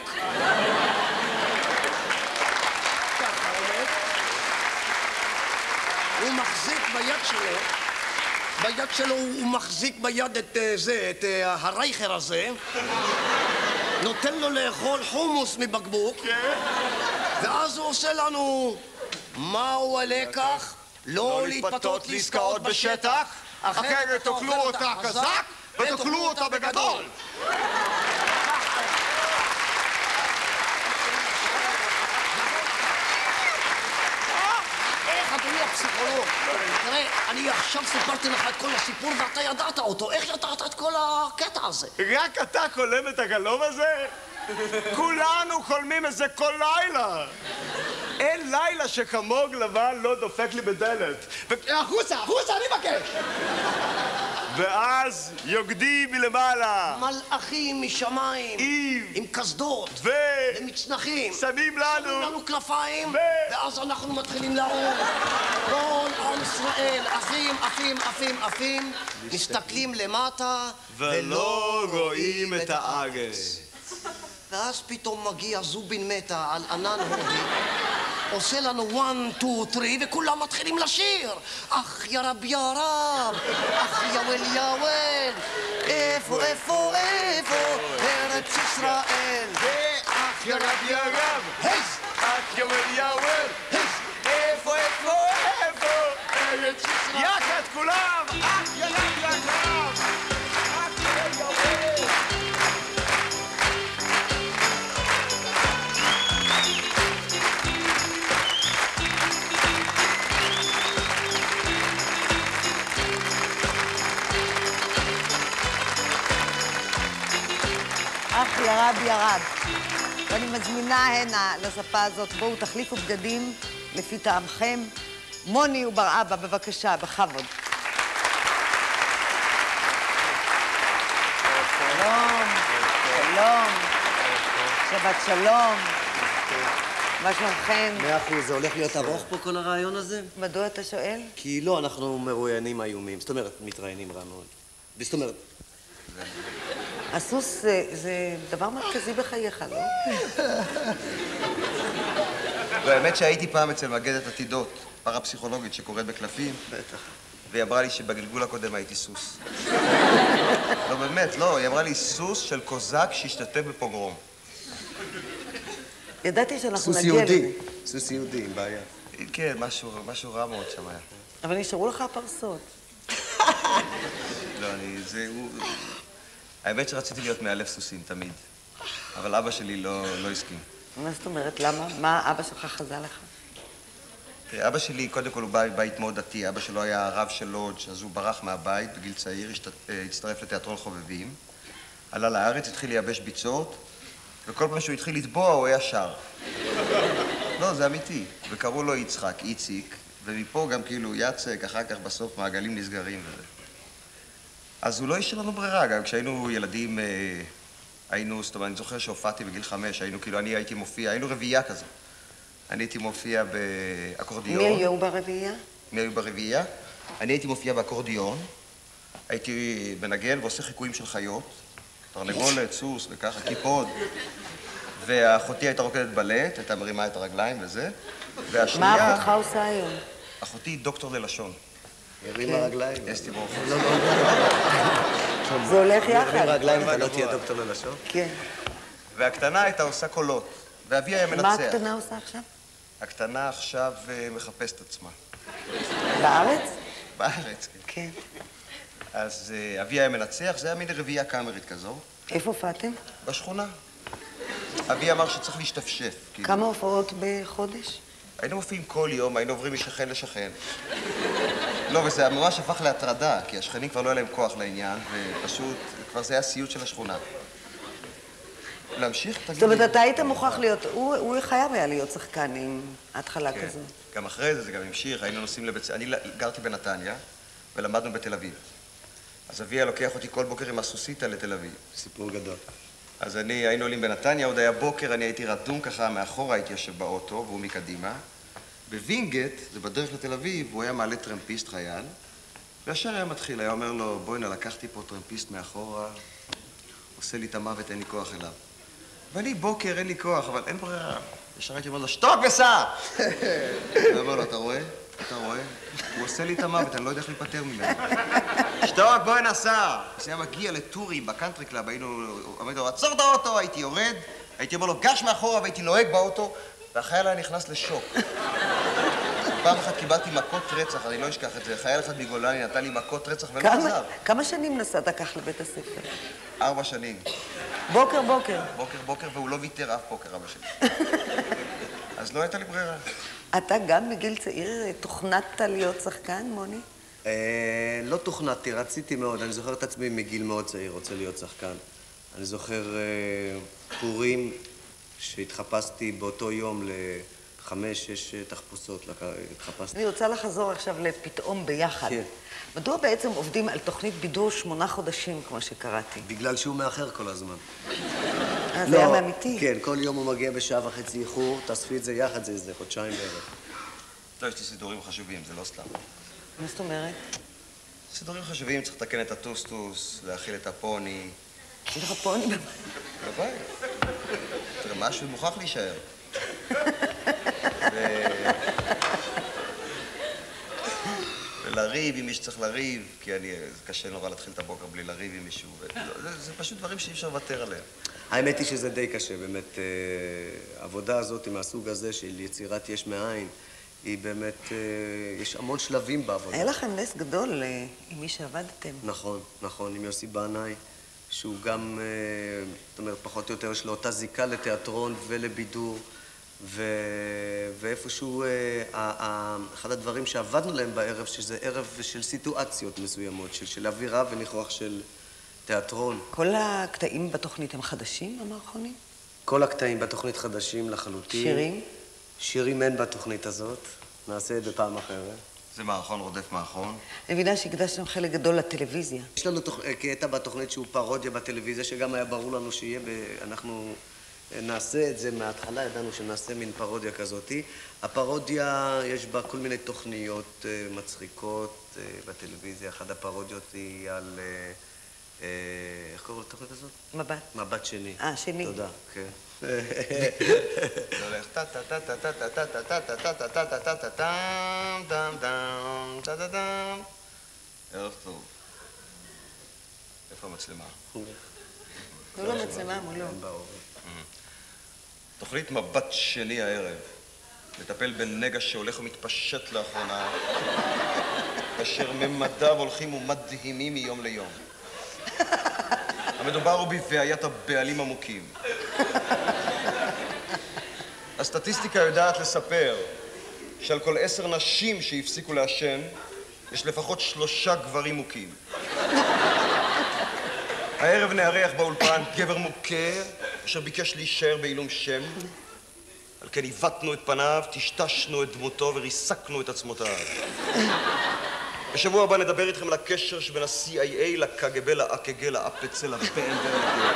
Speaker 22: ככה עומד. הוא מחזיק ביד שלו, ביד שלו הוא מחזיק ביד את זה, את הרייכר הזה. נותן לו לאכול חומוס מבקבוק, ואז הוא עושה לנו, מהו הלקח? לא להתפתות לעסקאות בשטח,
Speaker 4: אחרת תאכלו אותה חזק ותאכלו אותה בגדול.
Speaker 22: איך, אדוני הפסיכולוג? תראה, אני עכשיו סיפרתי לך את כל הסיפור ואתה ידעת אותו. איך ידעת את כל הקטע הזה?
Speaker 4: רק אתה חולם את החלום הזה? כולנו חולמים את זה כל לילה. אין לילה שחמור לבן לא דופק לי בדלת. החוצה, החוצה, אני מבקש! ואז יוקדי מלמעלה.
Speaker 22: מלאכים משמיים.
Speaker 4: איב.
Speaker 22: עם קסדות.
Speaker 4: ו...
Speaker 22: ומצנחים.
Speaker 4: שמים לנו.
Speaker 22: שמים לנו כנפיים.
Speaker 4: ו...
Speaker 22: ואז אנחנו מתחילים לעוף. כל עם ישראל, אחים, אחים, אחים, אחים, מסתכלים למטה
Speaker 4: ולא רואים את הארץ.
Speaker 22: ואז פתאום מגיע זובין מתה על ענן הודי, עושה לנו one, two, three, וכולם מתחילים לשיר. אך יא רב יא רב, אך יא וול יא וול, איפה, איפה, איפה, ארץ ישראל.
Speaker 4: אך יא רב יא רב,
Speaker 22: היס,
Speaker 4: אך יא וול יא וול, איפה, איפה, איפה, ארץ ישראל. יחד כולם, אך יא רב יא רב, אך יא יא וול.
Speaker 15: אך ירד ירד. ואני מזמינה הנה לספה הזאת, בואו תחליפו בגדים לפי טעמכם. מוני ובר אבא, בבקשה, בכבוד. שלום, שלום, שבת שלום. מה שלומכם?
Speaker 22: מאה אחוז, זה הולך להיות ארוך פה כל הרעיון הזה?
Speaker 15: מדוע אתה שואל?
Speaker 22: כי לא, אנחנו מרואיינים איומים. זאת אומרת, מתראיינים רע מאוד. זאת אומרת...
Speaker 15: הסוס זה, זה דבר מרכזי בחייך, לא?
Speaker 7: והאמת שהייתי פעם אצל מגדת עתידות, פרפסיכולוגית שקוראת בקלפים.
Speaker 22: בטח.
Speaker 7: והיא אמרה לי שבגלגול הקודם הייתי סוס. לא, באמת, לא. היא אמרה לי סוס של קוזק שהשתתף בפוגרום.
Speaker 15: ידעתי שאנחנו
Speaker 22: סוס
Speaker 15: נגיע לזה.
Speaker 22: יהודי. סוס יהודי, עם בעיה.
Speaker 7: כן, משהו, משהו רע מאוד שם היה.
Speaker 15: אבל נשארו לך פרסות.
Speaker 7: לא, אני... זה... הוא... האמת שרציתי להיות מאלף סוסים תמיד, אבל אבא שלי לא, לא הסכים.
Speaker 15: מה זאת אומרת? למה? מה אבא שלך חזה לך?
Speaker 7: תראה, אבא שלי, קודם כל הוא בא מבית מאוד דתי. אבא שלו היה הרב של לודג', אז הוא ברח מהבית בגיל צעיר, הצטרף לתיאטרון חובבים, עלה לארץ, התחיל לייבש ביצות, וכל פעם שהוא התחיל לטבוע הוא היה שר. לא, זה אמיתי. וקראו לו יצחק, איציק, ומפה גם כאילו יצק, אחר כך בסוף מעגלים נסגרים וזה. אז הוא לא השאיר לנו ברירה, גם כשהיינו ילדים, היינו, זאת אומרת, אני זוכר שהופעתי בגיל חמש, היינו כאילו, אני הייתי מופיע, היינו רביעייה כזו. אני הייתי מופיע באקורדיון.
Speaker 15: מי היו ברביעייה?
Speaker 7: מי היו ברביעייה? אני הייתי מופיע באקורדיון, הייתי מנגן ועושה חיקויים של חיות, תרנגולת, סוס וככה, קיפוד. ואחותי הייתה רוקדת בלט, הייתה מרימה את הרגליים וזה. והשנייה...
Speaker 15: מה אחותך עושה היום?
Speaker 7: אחותי דוקטור ללשון.
Speaker 22: הרימה רגליים.
Speaker 7: אסתי ברוך.
Speaker 15: זה הולך יחד.
Speaker 22: הרים רגליים, אתה לא תהיה דוקטור ללשון?
Speaker 15: כן.
Speaker 7: והקטנה הייתה עושה קולות, ואבי היה מנצח.
Speaker 15: מה הקטנה עושה עכשיו?
Speaker 7: הקטנה עכשיו מחפשת עצמה.
Speaker 15: בארץ?
Speaker 7: בארץ,
Speaker 15: כן.
Speaker 7: אז אבי היה מנצח, זה היה מין רביעייה קאמרית כזו.
Speaker 15: איפה הופעתם?
Speaker 7: בשכונה. אבי אמר שצריך להשתפשף.
Speaker 15: כמה הופעות בחודש?
Speaker 7: היינו מופיעים כל יום, היינו עוברים משכן לשכן. לא, וזה ממש הפך להטרדה, כי השכנים כבר לא היה להם כוח לעניין, ופשוט, כבר זה היה סיוט של השכונה. להמשיך, תגיד לי.
Speaker 15: זאת אומרת, אתה היית מוכרח להיות, הוא חייב היה להיות שחקן עם התחלה כזו.
Speaker 7: גם אחרי זה, זה גם המשיך, היינו נוסעים לבית... אני גרתי בנתניה, ולמדנו בתל אביב. אז אבי היה לוקח אותי כל בוקר עם הסוסיתא לתל אביב.
Speaker 22: סיפור גדול.
Speaker 7: אז אני, היינו עולים בנתניה, עוד היה בוקר, אני הייתי רדום ככה, מאחורה הייתי יושב באוטו, והוא מקדימה. בווינגט, זה בדרך לתל אביב, הוא היה מעלה טרמפיסט חייל, והשאר היה מתחיל, היה אומר לו, בואי נא, לקחתי פה טרמפיסט מאחורה, עושה לי את המוות, אין לי כוח אליו. ואני בוקר, אין לי כוח, אבל אין ברירה. ישר הייתי אומר לו, שתוק וסע! הוא אומר לו, אתה רואה? אתה רואה? הוא עושה לי את המוות, אני לא יודע איך להיפטר ממנו. שתוק, בואי נסע! אז היה מגיע לטורים בקאנטרי קלאב, היינו... אמרתי לו, עצור את האוטו, הייתי יורד, הייתי אומר לו, גש מאחורה, והייתי נוהג באוטו, והחייל היה נכנס לשוק. פעם אחת קיבלתי מכות רצח, אני לא אשכח את זה. חייל אחד מגולני נתן לי מכות רצח ולא חזר.
Speaker 15: כמה שנים נסעת כך לבית הספר?
Speaker 7: ארבע שנים.
Speaker 15: בוקר, בוקר.
Speaker 7: בוקר, בוקר, והוא לא ויתר אף בוקר, אבא שלי. אז לא הייתה לי ברירה.
Speaker 15: אתה גם בגיל צעיר תוכנת להיות שחקן, מוני?
Speaker 22: לא תוכנתי, רציתי מאוד. אני זוכר את עצמי מגיל מאוד צעיר, רוצה להיות שחקן. אני זוכר פורים שהתחפשתי באותו יום לחמש, שש תחפושות, התחפשתי.
Speaker 15: אני רוצה לחזור עכשיו לפתאום ביחד.
Speaker 22: כן.
Speaker 15: מדוע בעצם עובדים על תוכנית בידור שמונה חודשים, כמו שקראתי?
Speaker 22: בגלל שהוא מאחר כל הזמן.
Speaker 15: אה, זה היה מאמיתי?
Speaker 22: כן, כל יום הוא מגיע בשעה וחצי איחור, תאספי את זה יחד, זה איזה חודשיים בערך.
Speaker 7: לא, יש לי סידורים חשובים, זה לא סתם.
Speaker 15: מה זאת אומרת?
Speaker 7: סידורים חשובים, צריך לתקן את הטוסטוס, להאכיל את הפוני.
Speaker 15: יש לך פוני בבית?
Speaker 7: בבית. תראה, משהו מוכרח להישאר. ולריב עם מי שצריך לריב, כי אני, זה קשה נורא להתחיל את הבוקר בלי לריב עם מישהו. זה פשוט דברים שאי אפשר לוותר עליהם.
Speaker 22: האמת היא שזה די קשה, באמת. העבודה הזאת מהסוג הזה של יצירת יש מאין, היא באמת, יש המון שלבים בעבודה.
Speaker 15: היה לכם נס גדול עם מי שעבדתם.
Speaker 22: נכון, נכון, עם יוסי בנאי, שהוא גם, זאת אומרת, פחות או יותר יש לו אותה זיקה לתיאטרון ולבידור, ו... ואיפשהו, אחד הדברים שעבדנו להם בערב, שזה ערב של סיטואציות מסוימות, של, של אווירה וניחוח של תיאטרון.
Speaker 15: כל הקטעים בתוכנית הם חדשים, המערכונים?
Speaker 22: כל הקטעים בתוכנית חדשים לחלוטין.
Speaker 15: שירים?
Speaker 22: שירים אין בתוכנית הזאת, נעשה את זה פעם אחרת.
Speaker 7: זה מערכון רודף מערכון.
Speaker 15: אני מבינה שהקדשתם חלק גדול לטלוויזיה.
Speaker 22: יש לנו תוכ... קטע בתוכנית שהוא פרודיה בטלוויזיה, שגם היה ברור לנו שיהיה, ב... אנחנו נעשה את זה מההתחלה, ידענו שנעשה מין פרודיה כזאת. הפרודיה, יש בה כל מיני תוכניות מצחיקות בטלוויזיה. אחת הפרודיות היא על... איך קוראים לתוכנית הזאת?
Speaker 15: מבט.
Speaker 22: מבט שני.
Speaker 15: אה, שני.
Speaker 22: תודה, כן.
Speaker 7: זה הולך טה טה טה טה טה טה טה טה טה טה טה טה טה טה טה טם טם טם טה טה טם. ערב טוב. איפה המצלמה?
Speaker 15: לא למצלמה, מולו.
Speaker 7: תוכנית מבט שני הערב. מטפל בנגע שהולך ומתפשט לאחרונה, אשר ממדיו הולכים ומדהימים מיום ליום. המדובר הוא בבעיית הבעלים עמוקים. הסטטיסטיקה יודעת לספר שעל כל עשר נשים שהפסיקו לעשן, יש לפחות שלושה גברים מוכים. הערב נארח באולפן גבר מוכה, אשר ביקש להישאר בעילום שם. על כן עיוותנו את פניו, טשטשנו את דמותו וריסקנו את עצמותיו. בשבוע הבא נדבר איתכם על הקשר שבין ה-סי איי איי לקג"ב, לאק"ג, לאפ"צ, לפ"ן ולג"ל.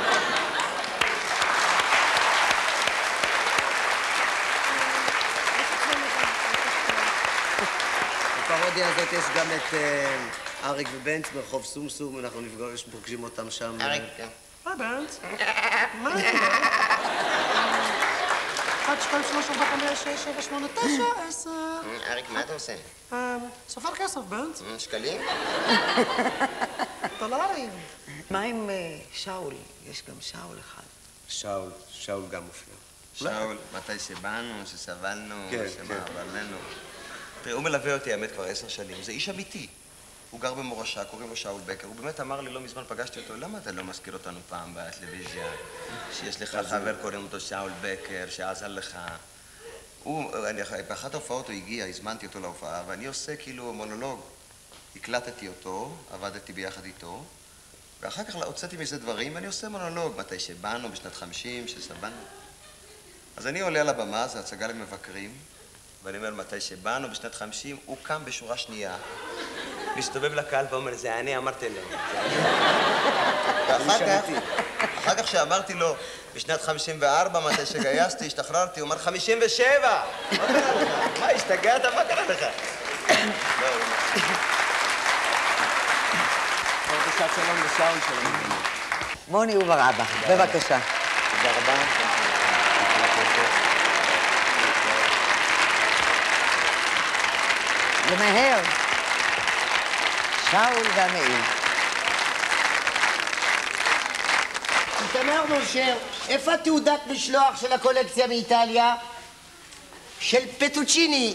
Speaker 22: בפרודיה הזאת יש גם את אריק ובנץ ברחוב סומסום, אנחנו נפגוש, פוגשים אותם שם.
Speaker 6: אריק,
Speaker 22: היי בנץ.
Speaker 6: מה זה? אחד, שתיים, שלוש, ארבע, חמש, שש, שבע, שמונה, תשע, עשר. אריק, מה אתה עושה? סופר כסף, בנץ. שקלים? דולרים.
Speaker 15: מה עם שאול? יש גם שאול אחד.
Speaker 22: שאול, שאול גם מופיע.
Speaker 6: שאול, מתי שבאנו, שסבלנו, שמעברנו.
Speaker 7: תראה, הוא מלווה אותי, האמת, כבר עשר שנים. זה איש אמיתי. הוא גר במורשה, קוראים לו שאול בקר. הוא באמת אמר לי, לא מזמן פגשתי אותו, למה אתה לא מזכיר אותנו פעם בטלוויזיה? שיש לך חבר, קוראים אותו שאול בקר, שעזר לך. הוא, אני, באחת ההופעות הוא הגיע, הזמנתי אותו להופעה, ואני עושה כאילו מונולוג. הקלטתי אותו, עבדתי ביחד איתו, ואחר כך הוצאתי מזה דברים, ואני עושה מונולוג, מתי שבאנו, בשנת חמישים, שסבנו. אז אני עולה על הבמה, זו הצגה למבקרים, ואני אומר, מתי שבאנו, בשנת חמישים, הוא קם בשורה שנייה, מסתובב לקהל ואומר, זה אני אמרתי לו. ואחר כך, אחר כך שאמרתי לו, בשנת חמישים וארבע, מתי שגייסתי, השתחררתי, הוא אומר, חמישים ושבע! מה קרה לך? מה, השתגעת? מה קרה לך?
Speaker 22: פרדשת שלום לשאול שלום.
Speaker 15: מוני ובר אבא, בבקשה.
Speaker 22: תודה רבה.
Speaker 15: למהר. שאול והמאיר.
Speaker 22: איתמר מושר, איפה תעודת משלוח של הקולקציה מאיטליה? של פטוצ'יני.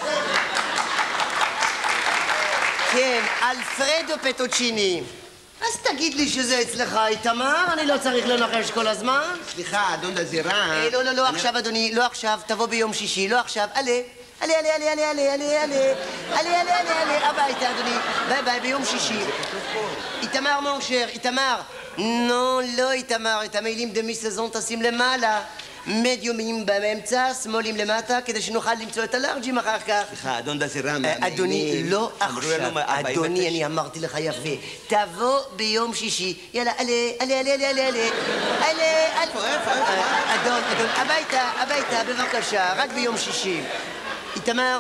Speaker 22: כן, אלפרדו פטוצ'יני. אז תגיד לי שזה אצלך, איתמר, אני לא צריך לנחש כל הזמן.
Speaker 6: סליחה, אדון דזירה.
Speaker 22: לא, לא, לא עכשיו, אדוני, לא עכשיו, תבוא ביום שישי, לא עכשיו, עלה. עלה, עלה, עלה, עלה, עלה, עלה, עלה, עלה, עלה, עלה, עלה, הביתה, אדוני. ביי ביי, ביום שישי. איתמר מונשר, איתמר. לא, לא איתמר, את המיילים דמי סזון תשים למעלה. מדיומים באמצע, שמאלים למטה, כדי שנוכל למצוא את הלארג'ים אחר כך.
Speaker 6: סליחה, אדון דזירה,
Speaker 22: אדוני, לא עכשיו. אדוני, אני אמרתי לך יפה. תבוא ביום שישי. יאללה, עלה, עלה, עלה, עלה, עלה, עלה. עלה, עלה. אדון, אדון, הביתה, הביתה, בבקשה, רק ביום שישי. איתמר,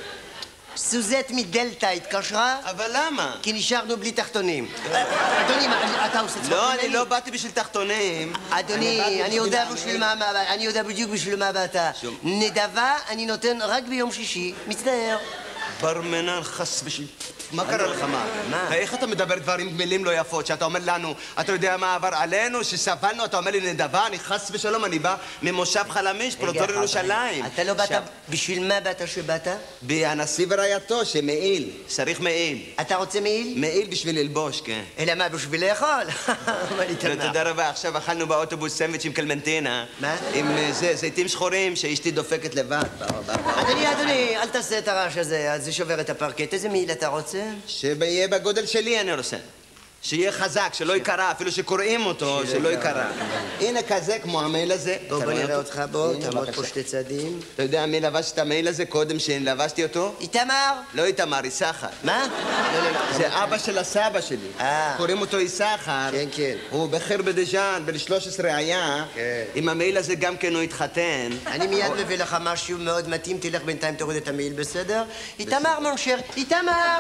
Speaker 22: סוזט מדלתא התקשרה.
Speaker 6: אבל למה?
Speaker 22: כי נשארנו בלי תחתונים. אדוני, אתה עושה צחוק?
Speaker 6: לא, אני לא באתי בשביל תחתונים.
Speaker 22: אדוני, אני יודע בשביל מה, אני יודע בדיוק בשביל מה באת. נדבה אני נותן רק ביום שישי. מצטער.
Speaker 6: בר מנן חס בשביל... מה קרה לך, מה? מה? איך אתה מדבר דברים, מילים לא יפות, שאתה אומר לנו, אתה יודע מה עבר עלינו, שסבלנו, אתה אומר לי נדבה, אני חס ושלום, אני בא ממושב חלמיש, פרוזדור ירושלים.
Speaker 22: אתה לא באת, בשביל מה באת שבאת?
Speaker 6: הנשיא ורעייתו, שמעיל, צריך מעיל.
Speaker 22: אתה רוצה מעיל?
Speaker 6: מעיל בשביל ללבוש, כן.
Speaker 22: אלא מה, בשביל לאכול?
Speaker 6: תודה רבה, עכשיו אכלנו באוטובוס סנדוויץ' עם קלמנטינה. מה? עם זיתים שחורים שאשתי דופקת לבד.
Speaker 22: אדוני, אדוני, אל תעשה את הרעש הזה, זה שובר את הפרקט. איזה מעיל אתה רוצה?
Speaker 6: שיהיה בגודל שלי אני רוצה. שיהיה חזק, שלא יקרה, אפילו שקוראים אותו, שלא יקרה. הנה כזה, כמו המייל הזה.
Speaker 22: בוא, בוא נראה אותך, בוא, תעמוד פה שתי צעדים.
Speaker 6: אתה יודע מי לבש את המייל הזה קודם שלבשתי אותו?
Speaker 22: איתמר.
Speaker 6: לא איתמר, יששכר.
Speaker 22: מה?
Speaker 6: לא, לא, לא. זה אבא של הסבא שלי. קוראים אותו יששכר.
Speaker 22: כן, כן.
Speaker 6: הוא בחיר בדז'אן, בן שלוש עשרה היה. עם המייל הזה גם כן הוא התחתן.
Speaker 22: אני מיד מביא לך משהו מאוד מתאים, תלך בינתיים תוריד את המייל, בסדר? איתמר מונשר, איתמר!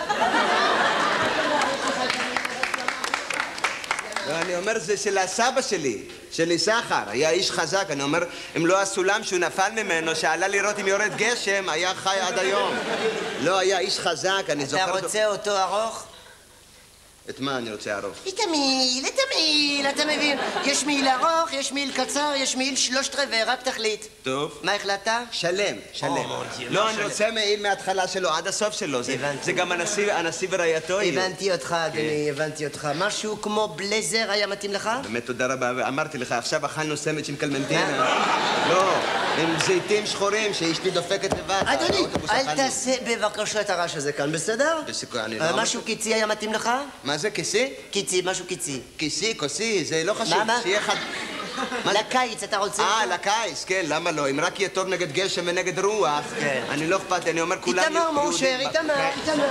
Speaker 6: אני אומר, זה של הסבא שלי, של יששכר, היה איש חזק. אני אומר, אם לא הסולם שהוא נפל ממנו, שעלה לראות אם יורד גשם, היה חי עד היום. לא, היה איש חזק, אני זוכר...
Speaker 22: אתה רוצה אותו ארוך?
Speaker 6: את מה אני רוצה ארוך?
Speaker 22: את המיל, את המיל, אתה מבין? יש מיל ארוך, יש מיל קצר, יש מיל שלושת רבעי, רק תחליט.
Speaker 6: טוב.
Speaker 22: מה החלטת?
Speaker 6: שלם, שלם. לא, אני רוצה מעיל מההתחלה שלו עד הסוף שלו. זה גם הנשיא ורעייתו יהיו.
Speaker 22: הבנתי אותך, אדוני, הבנתי אותך. משהו כמו בלזר היה מתאים לך?
Speaker 6: באמת תודה רבה, אמרתי לך, עכשיו אכלנו סמץ' עם קלמנטינה. לא, עם זיתים שחורים שאשתי דופקת לבד.
Speaker 22: אדוני, אל תעשה בבקשה את הרעש הזה כאן, בסדר?
Speaker 6: בסדר, אני לא...
Speaker 22: משהו קיצי היה מתאים לך?
Speaker 6: מה זה, כיסי?
Speaker 22: קיצי, משהו קיצי.
Speaker 6: כיסי, כוסי, זה לא חשוב.
Speaker 22: מה, מה?
Speaker 6: שיהיה חד...
Speaker 22: לקיץ, אתה רוצה?
Speaker 6: אה, לקיץ, כן, למה לא? אם רק יהיה טוב נגד גשם ונגד רוח, אני לא אכפת, אני אומר כולם...
Speaker 22: איתמר מאושר, איתמר, איתמר.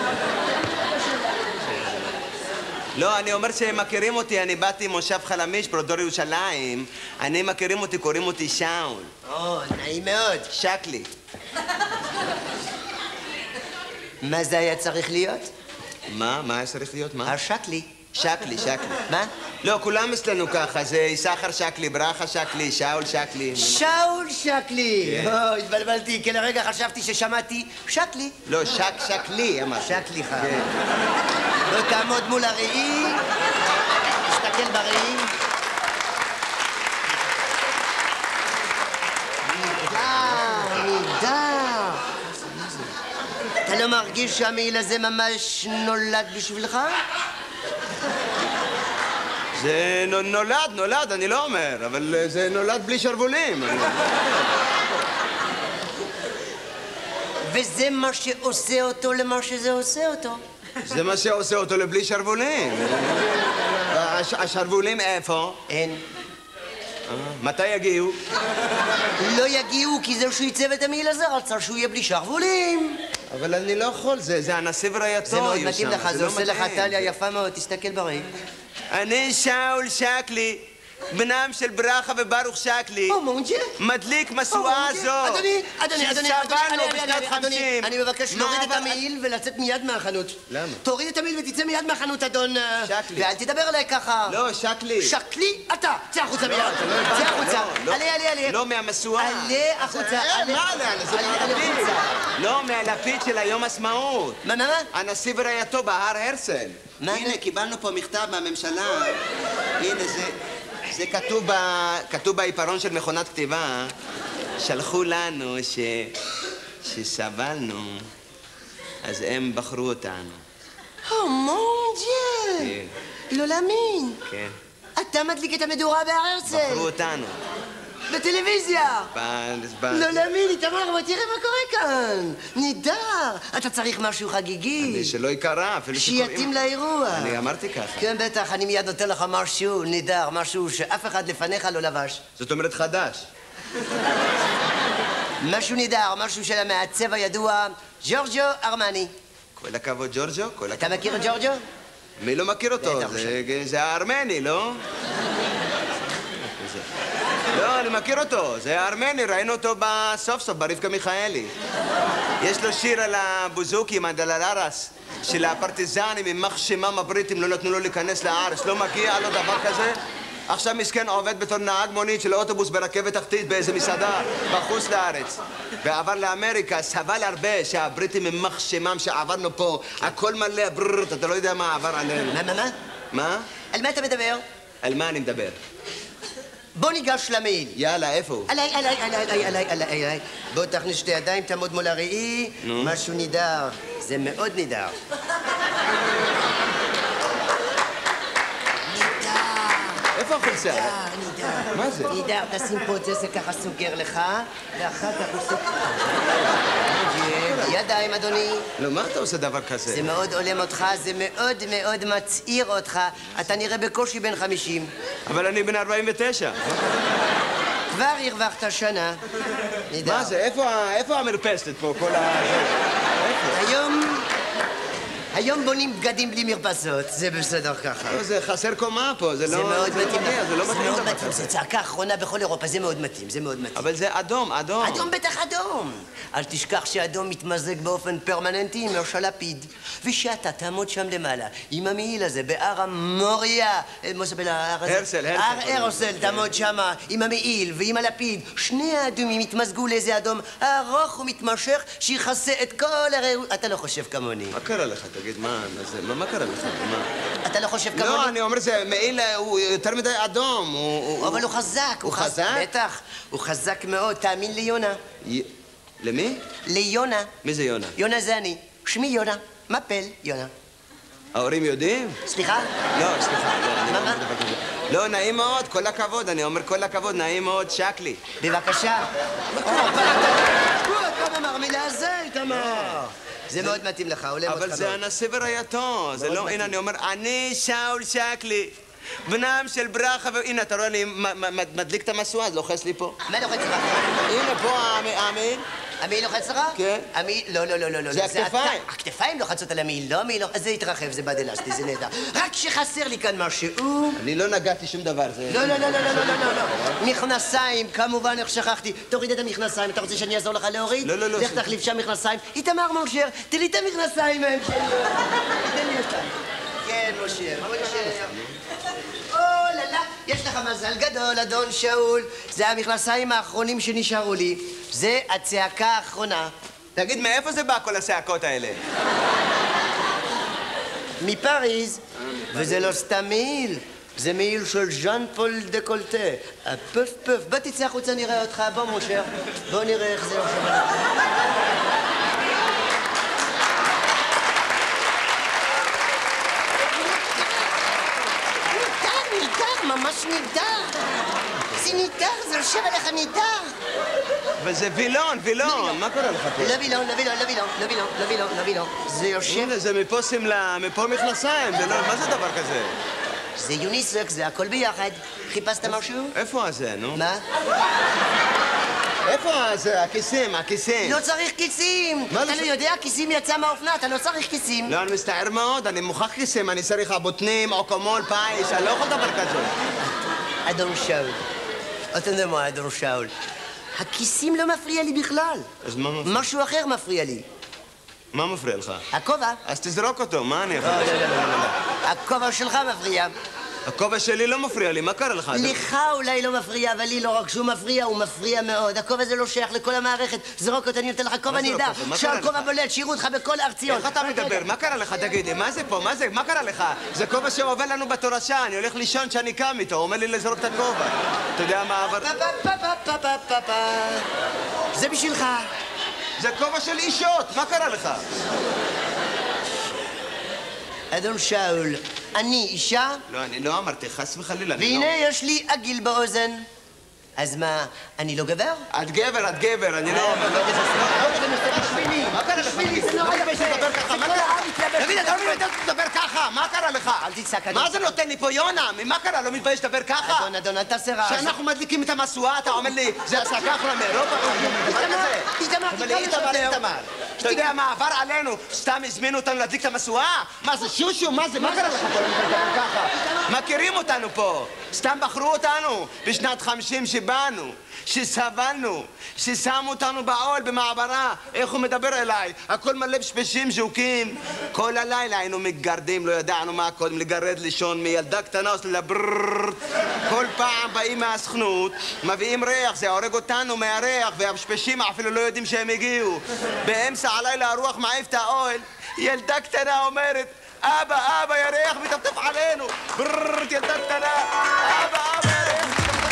Speaker 6: לא, אני אומר שהם מכירים אותי, אני באתי ממושב חלמיש, פרודור ירושלים. אני מכירים אותי, קוראים אותי שאול.
Speaker 22: או, נעים מאוד.
Speaker 6: שקלי.
Speaker 22: מה זה היה צריך להיות?
Speaker 6: מה? מה היה צריך להיות? מה?
Speaker 22: השקלי.
Speaker 6: שקלי, שקלי.
Speaker 22: מה?
Speaker 6: לא, כולם אצלנו ככה, זה יששכר שקלי, ברכה שקלי, שאול שקלי.
Speaker 22: שאול שקלי! או, התבלבלתי, כי לרגע חשבתי ששמעתי שקלי.
Speaker 6: לא, שק, שקלי, אמרתי.
Speaker 22: שקלי לך. לא תעמוד מול הראי, תסתכל בראי. נהדר, נהדר. אתה לא מרגיש שהמעיל הזה ממש נולד בשבילך?
Speaker 6: זה נולד, נולד, אני לא אומר, אבל זה נולד בלי שרוולים.
Speaker 22: וזה מה שעושה אותו למה שזה עושה אותו.
Speaker 6: זה מה שעושה אותו לבלי שרוולים. השרוולים איפה?
Speaker 22: אין.
Speaker 6: מתי יגיעו?
Speaker 22: לא יגיעו, כי זה שהוא ייצב את המעיל הזה רצה שהוא יהיה בלי שרוולים.
Speaker 6: אבל אני לא יכול, זה הנשיא ורעייתו.
Speaker 22: זה מאוד מתאים לך, זה עושה לך טליה יפה מאוד, תסתכל בראי.
Speaker 6: אני שאול שקלי, בנם של ברכה וברוך שקלי, מדליק משואה זו,
Speaker 22: אדוני, אדוני, אדוני,
Speaker 6: שסבלנו בשנת חמישים.
Speaker 22: אני מבקש להוריד את המעיל ולצאת מיד מהחנות.
Speaker 6: למה?
Speaker 22: תוריד את המעיל ותצא מיד מהחנות, אדון...
Speaker 6: שקלי.
Speaker 22: ואל תדבר אליי ככה.
Speaker 6: לא, שקלי.
Speaker 22: שקלי, אתה, צא החוצה מיד. צא החוצה. עלה, עלה, עלה.
Speaker 6: לא, מהמשואה.
Speaker 22: עלה החוצה.
Speaker 6: מה עלה? זה מהלפיד. לא, מהלפיד של היום עצמאות.
Speaker 22: מה, מה, מה?
Speaker 6: הנשיא ורעייתו בהר הרצל. הנה, קיבלנו פה מכתב מהממשלה. הנה, זה... זה כתוב, ב... כתוב בעיפרון של מכונת כתיבה, שלחו לנו ש... שסבלנו, אז הם בחרו אותנו.
Speaker 22: או, מונג'ה! לא להאמין.
Speaker 6: כן.
Speaker 22: אתה מדליק את המדורה בהר הרצל.
Speaker 6: בחרו אותנו.
Speaker 22: בטלוויזיה.
Speaker 6: ב... ב...
Speaker 22: לא להאמין, איתמר, אבל תראה מה קורה כאן. נהדר. אתה צריך משהו חגיגי.
Speaker 6: אני שלא יקרה, אפילו שקוראים...
Speaker 22: שיתאים לאירוע.
Speaker 6: אני אמרתי ככה.
Speaker 22: כן, בטח, אני מיד נותן לך משהו נהדר, משהו שאף אחד לפניך לא לבש.
Speaker 6: זאת אומרת חדש.
Speaker 22: משהו נהדר, משהו של המעצב הידוע, ג'ורג'ו ארמני.
Speaker 6: כל הכבוד, ג'ורג'ו, כל הכבוד.
Speaker 22: אתה מכיר את ג'ורג'ו?
Speaker 6: מי לא מכיר אותו? זה הארמני, לא? לא, אני מכיר אותו, זה הארמני, ראינו אותו בסוף סוף, ברבקה מיכאלי. יש לו שיר על הבוזוקים, הדללרס, של הפרטיזנים, יימח שמם הבריטים לא נתנו לו להיכנס לארץ, לא מגיע לו דבר כזה. עכשיו מסכן עובד בתור נהג מונית של אוטובוס ברכבת תחתית באיזה מסעדה בחוץ לארץ. ועבר לאמריקה, סבל הרבה שהבריטים יימח שמם שעברנו פה, הכל מלא ברררט, אתה לא יודע מה עבר עלינו.
Speaker 22: מה, מה, מה?
Speaker 6: מה?
Speaker 22: על מה אתה מדבר?
Speaker 6: על מה אני מדבר?
Speaker 22: בוא ניגש למעיל.
Speaker 6: יאללה, איפה הוא?
Speaker 22: עליי, עליי, עליי, עליי, עליי, עליי, עליי. בוא תכניס שתי ידיים, תעמוד מול הראי.
Speaker 6: נו.
Speaker 22: משהו נידר. זה מאוד נידר.
Speaker 6: איפה החולצה?
Speaker 22: נידר, נידר.
Speaker 6: מה זה?
Speaker 22: נידר, תשים פה את זה, זה ככה סוגר לך, ואחר כך הוא סוגר. ידיים, אדוני.
Speaker 6: לא, מה אתה עושה דבר כזה?
Speaker 22: זה מאוד עולם אותך, זה מאוד מאוד מצעיר אותך. אתה נראה בקושי בן חמישים.
Speaker 6: אבל אני בן ארבעים ותשע.
Speaker 22: כבר הרווחת שנה.
Speaker 6: מה זה? איפה, איפה המרפסת פה? כל ה...
Speaker 22: היום... היום בונים בגדים בלי מרפסות, זה בסדר ככה.
Speaker 6: לא, זה חסר קומה פה, זה לא...
Speaker 22: זה מאוד מתאים.
Speaker 6: זה לא
Speaker 22: זה
Speaker 6: מתאים
Speaker 22: מאוד
Speaker 6: דבר
Speaker 22: מתאים,
Speaker 6: כזה.
Speaker 22: זה צעקה אחרונה בכל אירופה, זה מאוד מתאים, זה מאוד מתאים.
Speaker 6: אבל זה אדום, אדום.
Speaker 22: אדום בטח אדום. אל תשכח שאדום מתמזג באופן פרמננטי עם ראש הלפיד. ושאתה תעמוד שם למעלה, עם המעיל הזה, בהר המוריה.
Speaker 6: הרצל, הרצל.
Speaker 22: הר הרצל, תעמוד שמה, עם המעיל ועם הלפיד. שני האדומים יתמזגו לאיזה אדום ארוך ומתמשך שיכסה את כל הרעיון. אתה לא חושב כמוני.
Speaker 6: מה קרה לך? תגיד, מה, מה, מה קרה לך? מה?
Speaker 22: אתה לא חושב כמוני?
Speaker 6: לא, אני אומר, זה מעיל, הוא יותר מדי אדום.
Speaker 22: אבל הוא חזק.
Speaker 6: הוא חזק?
Speaker 22: בטח. הוא חזק מאוד, תאמין לי, יונה.
Speaker 6: למי?
Speaker 22: ליונה.
Speaker 6: מי זה יונה?
Speaker 22: יונה זה אני. שמי יונה. מפל, יונה.
Speaker 6: ההורים יודעים?
Speaker 22: סליחה?
Speaker 6: לא, סליחה. מה, מה? לא, נעים מאוד, כל הכבוד. אני אומר כל הכבוד, נעים מאוד, שקלי.
Speaker 22: בבקשה. כמה מרמילה זה, איתמר. זה מאוד מתאים לך, עולה מאוד חמוד.
Speaker 6: אבל זה הנשיא ורעייתו, זה לא, הנה אני אומר, אני שאול שקלי, בנם של ברכה, והנה, אתה רואה, אני מדליק את המשואה, זה לוחץ לי פה.
Speaker 22: מה לוחץ לך?
Speaker 6: הנה, פה המעיל.
Speaker 22: המעיל לוחץ לך?
Speaker 6: כן.
Speaker 22: המעיל, לא, לא, לא, לא.
Speaker 6: זה הכתפיים.
Speaker 22: הכתפיים לוחצות על המעיל, לא המעיל, אז זה יתרחב, זה בד אלסטי, זה נהדר. רק שחסר לי כאן משהו.
Speaker 6: אני לא נגעתי שום דבר, זה...
Speaker 22: לא, לא, לא, לא, לא, לא, לא. מכנסיים, כמובן, איך שכחתי. תוריד את המכנסיים, אתה רוצה שאני אעזור לך להוריד?
Speaker 6: לא, לא, לא.
Speaker 22: לך תחליף שם מכנסיים. איתמר מונשר, תן לי את המכנסיים מהם שלי. תן לי אותם. כן, משה, משה. או, ללה, יש לך מזל גדול, אדון שאול. זה המכנסיים האחרונים שנשארו לי. זה הצעקה האחרונה.
Speaker 6: תגיד, מאיפה זה בא כל הצעקות האלה?
Speaker 22: מפריז, וזה לא סתם מעיל. זה מעיל של ז'אן פול דקולטה. פף פף, בוא תצא החוצה נראה אותך, בוא מושר. בוא נראה איך זה יושב. ניתר, ניתר, ממש ניתר. זה ניתר, זה יושב עליך ניתר.
Speaker 6: וזה וילון, וילון, מה קורה לך פה?
Speaker 22: לא וילון, לא וילון, לא וילון, לא וילון, לא וילון, לא וילון. זה יושב...
Speaker 6: הנה, זה מפה שמלה, מפה מכנסיים, מה זה דבר כזה?
Speaker 22: זה יוניסקס, זה הכל ביחד. חיפשת משהו?
Speaker 6: איפה זה, נו?
Speaker 22: מה?
Speaker 6: איפה זה, הכיסים, הכיסים?
Speaker 22: לא צריך כיסים! אתה לא יודע, כיסים יצא מהאופנה, אתה לא צריך כיסים.
Speaker 6: לא, אני מסתער מאוד, אני מוכרח כיסים, אני צריך אבוטנים, עוקמול, פייס, אני לא יכול לדבר כזה.
Speaker 22: אדון שאול, אתה יודע מה, אדון שאול? הכיסים לא מפריע לי בכלל.
Speaker 6: אז מה מפריע?
Speaker 22: משהו אחר מפריע לי.
Speaker 6: מה מפריע לך?
Speaker 22: הכובע.
Speaker 6: אז תזרוק אותו, מה אני יכול
Speaker 22: לא,
Speaker 6: לעשות?
Speaker 22: לא, לא, לא, לא. הכובע שלך מפריע.
Speaker 6: הכובע שלי לא מפריע לי, מה קרה לך?
Speaker 22: לך אולי לא מפריע, אבל לי לא רק שהוא מפריע, הוא מפריע מאוד. הכובע הזה לא שייך לכל המערכת. זרוק אותו, אני נותן לך כובע נהדר. שאול כובע בולט, שיראו אותך בכל הר ציון.
Speaker 6: איך אתה מדבר? מה קרה לך? תגיד, מה זה פה? מה זה? מה קרה לך? זה כובע שעובר לנו בתורשה, אני הולך לישון שאני קם איתו, הוא אומר לי לזרוק את הכובע. אתה יודע מה עבר?
Speaker 22: זה בשבילך.
Speaker 6: זה כובע של אישות, מה קרה לך?
Speaker 22: אדון שאול, אני אישה?
Speaker 6: לא, אני לא אמרתי, חס וחלילה.
Speaker 22: והנה יש לי עגיל באוזן. אז מה, אני לא גבר?
Speaker 6: את גבר, את גבר, אני לא אומר, לא
Speaker 22: בשבילי.
Speaker 6: מה קרה לך?
Speaker 22: בשבילי, זה נורא יפה.
Speaker 6: לדבר ככה, מה קרה? תגיד, אתה לא מתבייש לדבר ככה, מה קרה לך?
Speaker 22: אל תצעק, אדון.
Speaker 6: מה זה נותן לי פה, יונה? מה קרה? לא מתבייש לדבר ככה?
Speaker 22: אדון, אדון, אל תעשה רעש.
Speaker 6: כשאנחנו מדליקים את המשואה, אתה אומר לי, זה הצעקה האחרונה מאירופה?
Speaker 22: איתמר,
Speaker 6: איתמר, איתמר, איתמר. אתה יודע מה עבר עלינו? סתם הזמינו אותנו להדליק את המשואה? מה זה, שושו? מה זה? מה קרה לך פה? לדבר ככה? מכירים אותנו פה. סתם בחרו אותנו בשנת חמישים שבאנו, שסבלנו, ששמו אותנו בעול במעברה. איך הוא מדבר אליי? הכל מלא פשפשים, ז'וקים. כל הלילה היינו מגרדים, לא ידענו מה קודם, לגרד לישון מילדה קטנה עושה לה ברררר. כל פעם באים מהסוכנות, מביאים ריח, זה הורג אותנו מהריח, והפשפשים אפילו לא יודעים שהם הגיעו. באמצע הלילה הרוח מעיף את האוהל, ילדה קטנה אומרת, אבא, אבא, ירח מטפטף עלינו. ברררר, ילדה קטנה, אבא, אבא, ירח.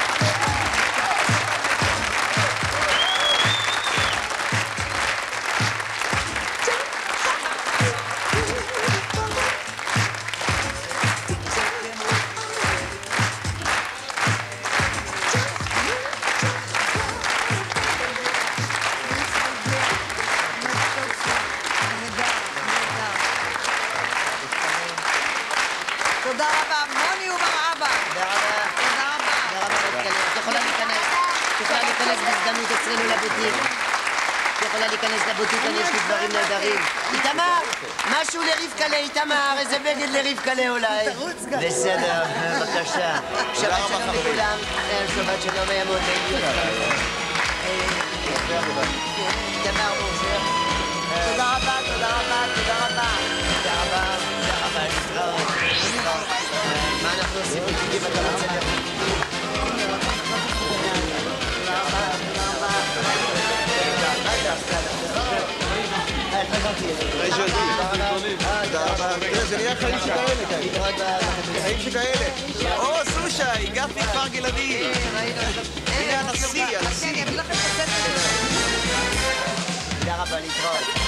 Speaker 15: תודה רבה, מוני וברעבה.
Speaker 22: תודה רבה.
Speaker 15: תודה רבה.
Speaker 22: תודה רבה. את יכולה להיכנס. את יכולה להיכנס בהזדמנות אצלנו לבוטיק. את יכולה להיכנס לבוטיק, אני יש לי דברים נהדרים. איתמר, משהו לרבקלה, איתמר, איזה בגד לרבקלה אולי.
Speaker 15: תרוץ גם.
Speaker 22: בסדר, בבקשה. שבת שלום לכולם. שבת שלום היה מאוד נעים. איתמר מורשר.
Speaker 15: תודה רבה, תודה רבה, תודה רבה.
Speaker 22: תודה רבה, תודה רבה, להתראות. מה אנחנו עושים בדיוק אם אתה רוצה לראות? תודה רבה, תודה רבה.
Speaker 7: זה נהיה חיים שכאלה, חיים שכאלה. או, סושה, הגעת מכפר גלעדי. הנה הנשיא, הנשיא.
Speaker 22: תודה רבה, להתראות.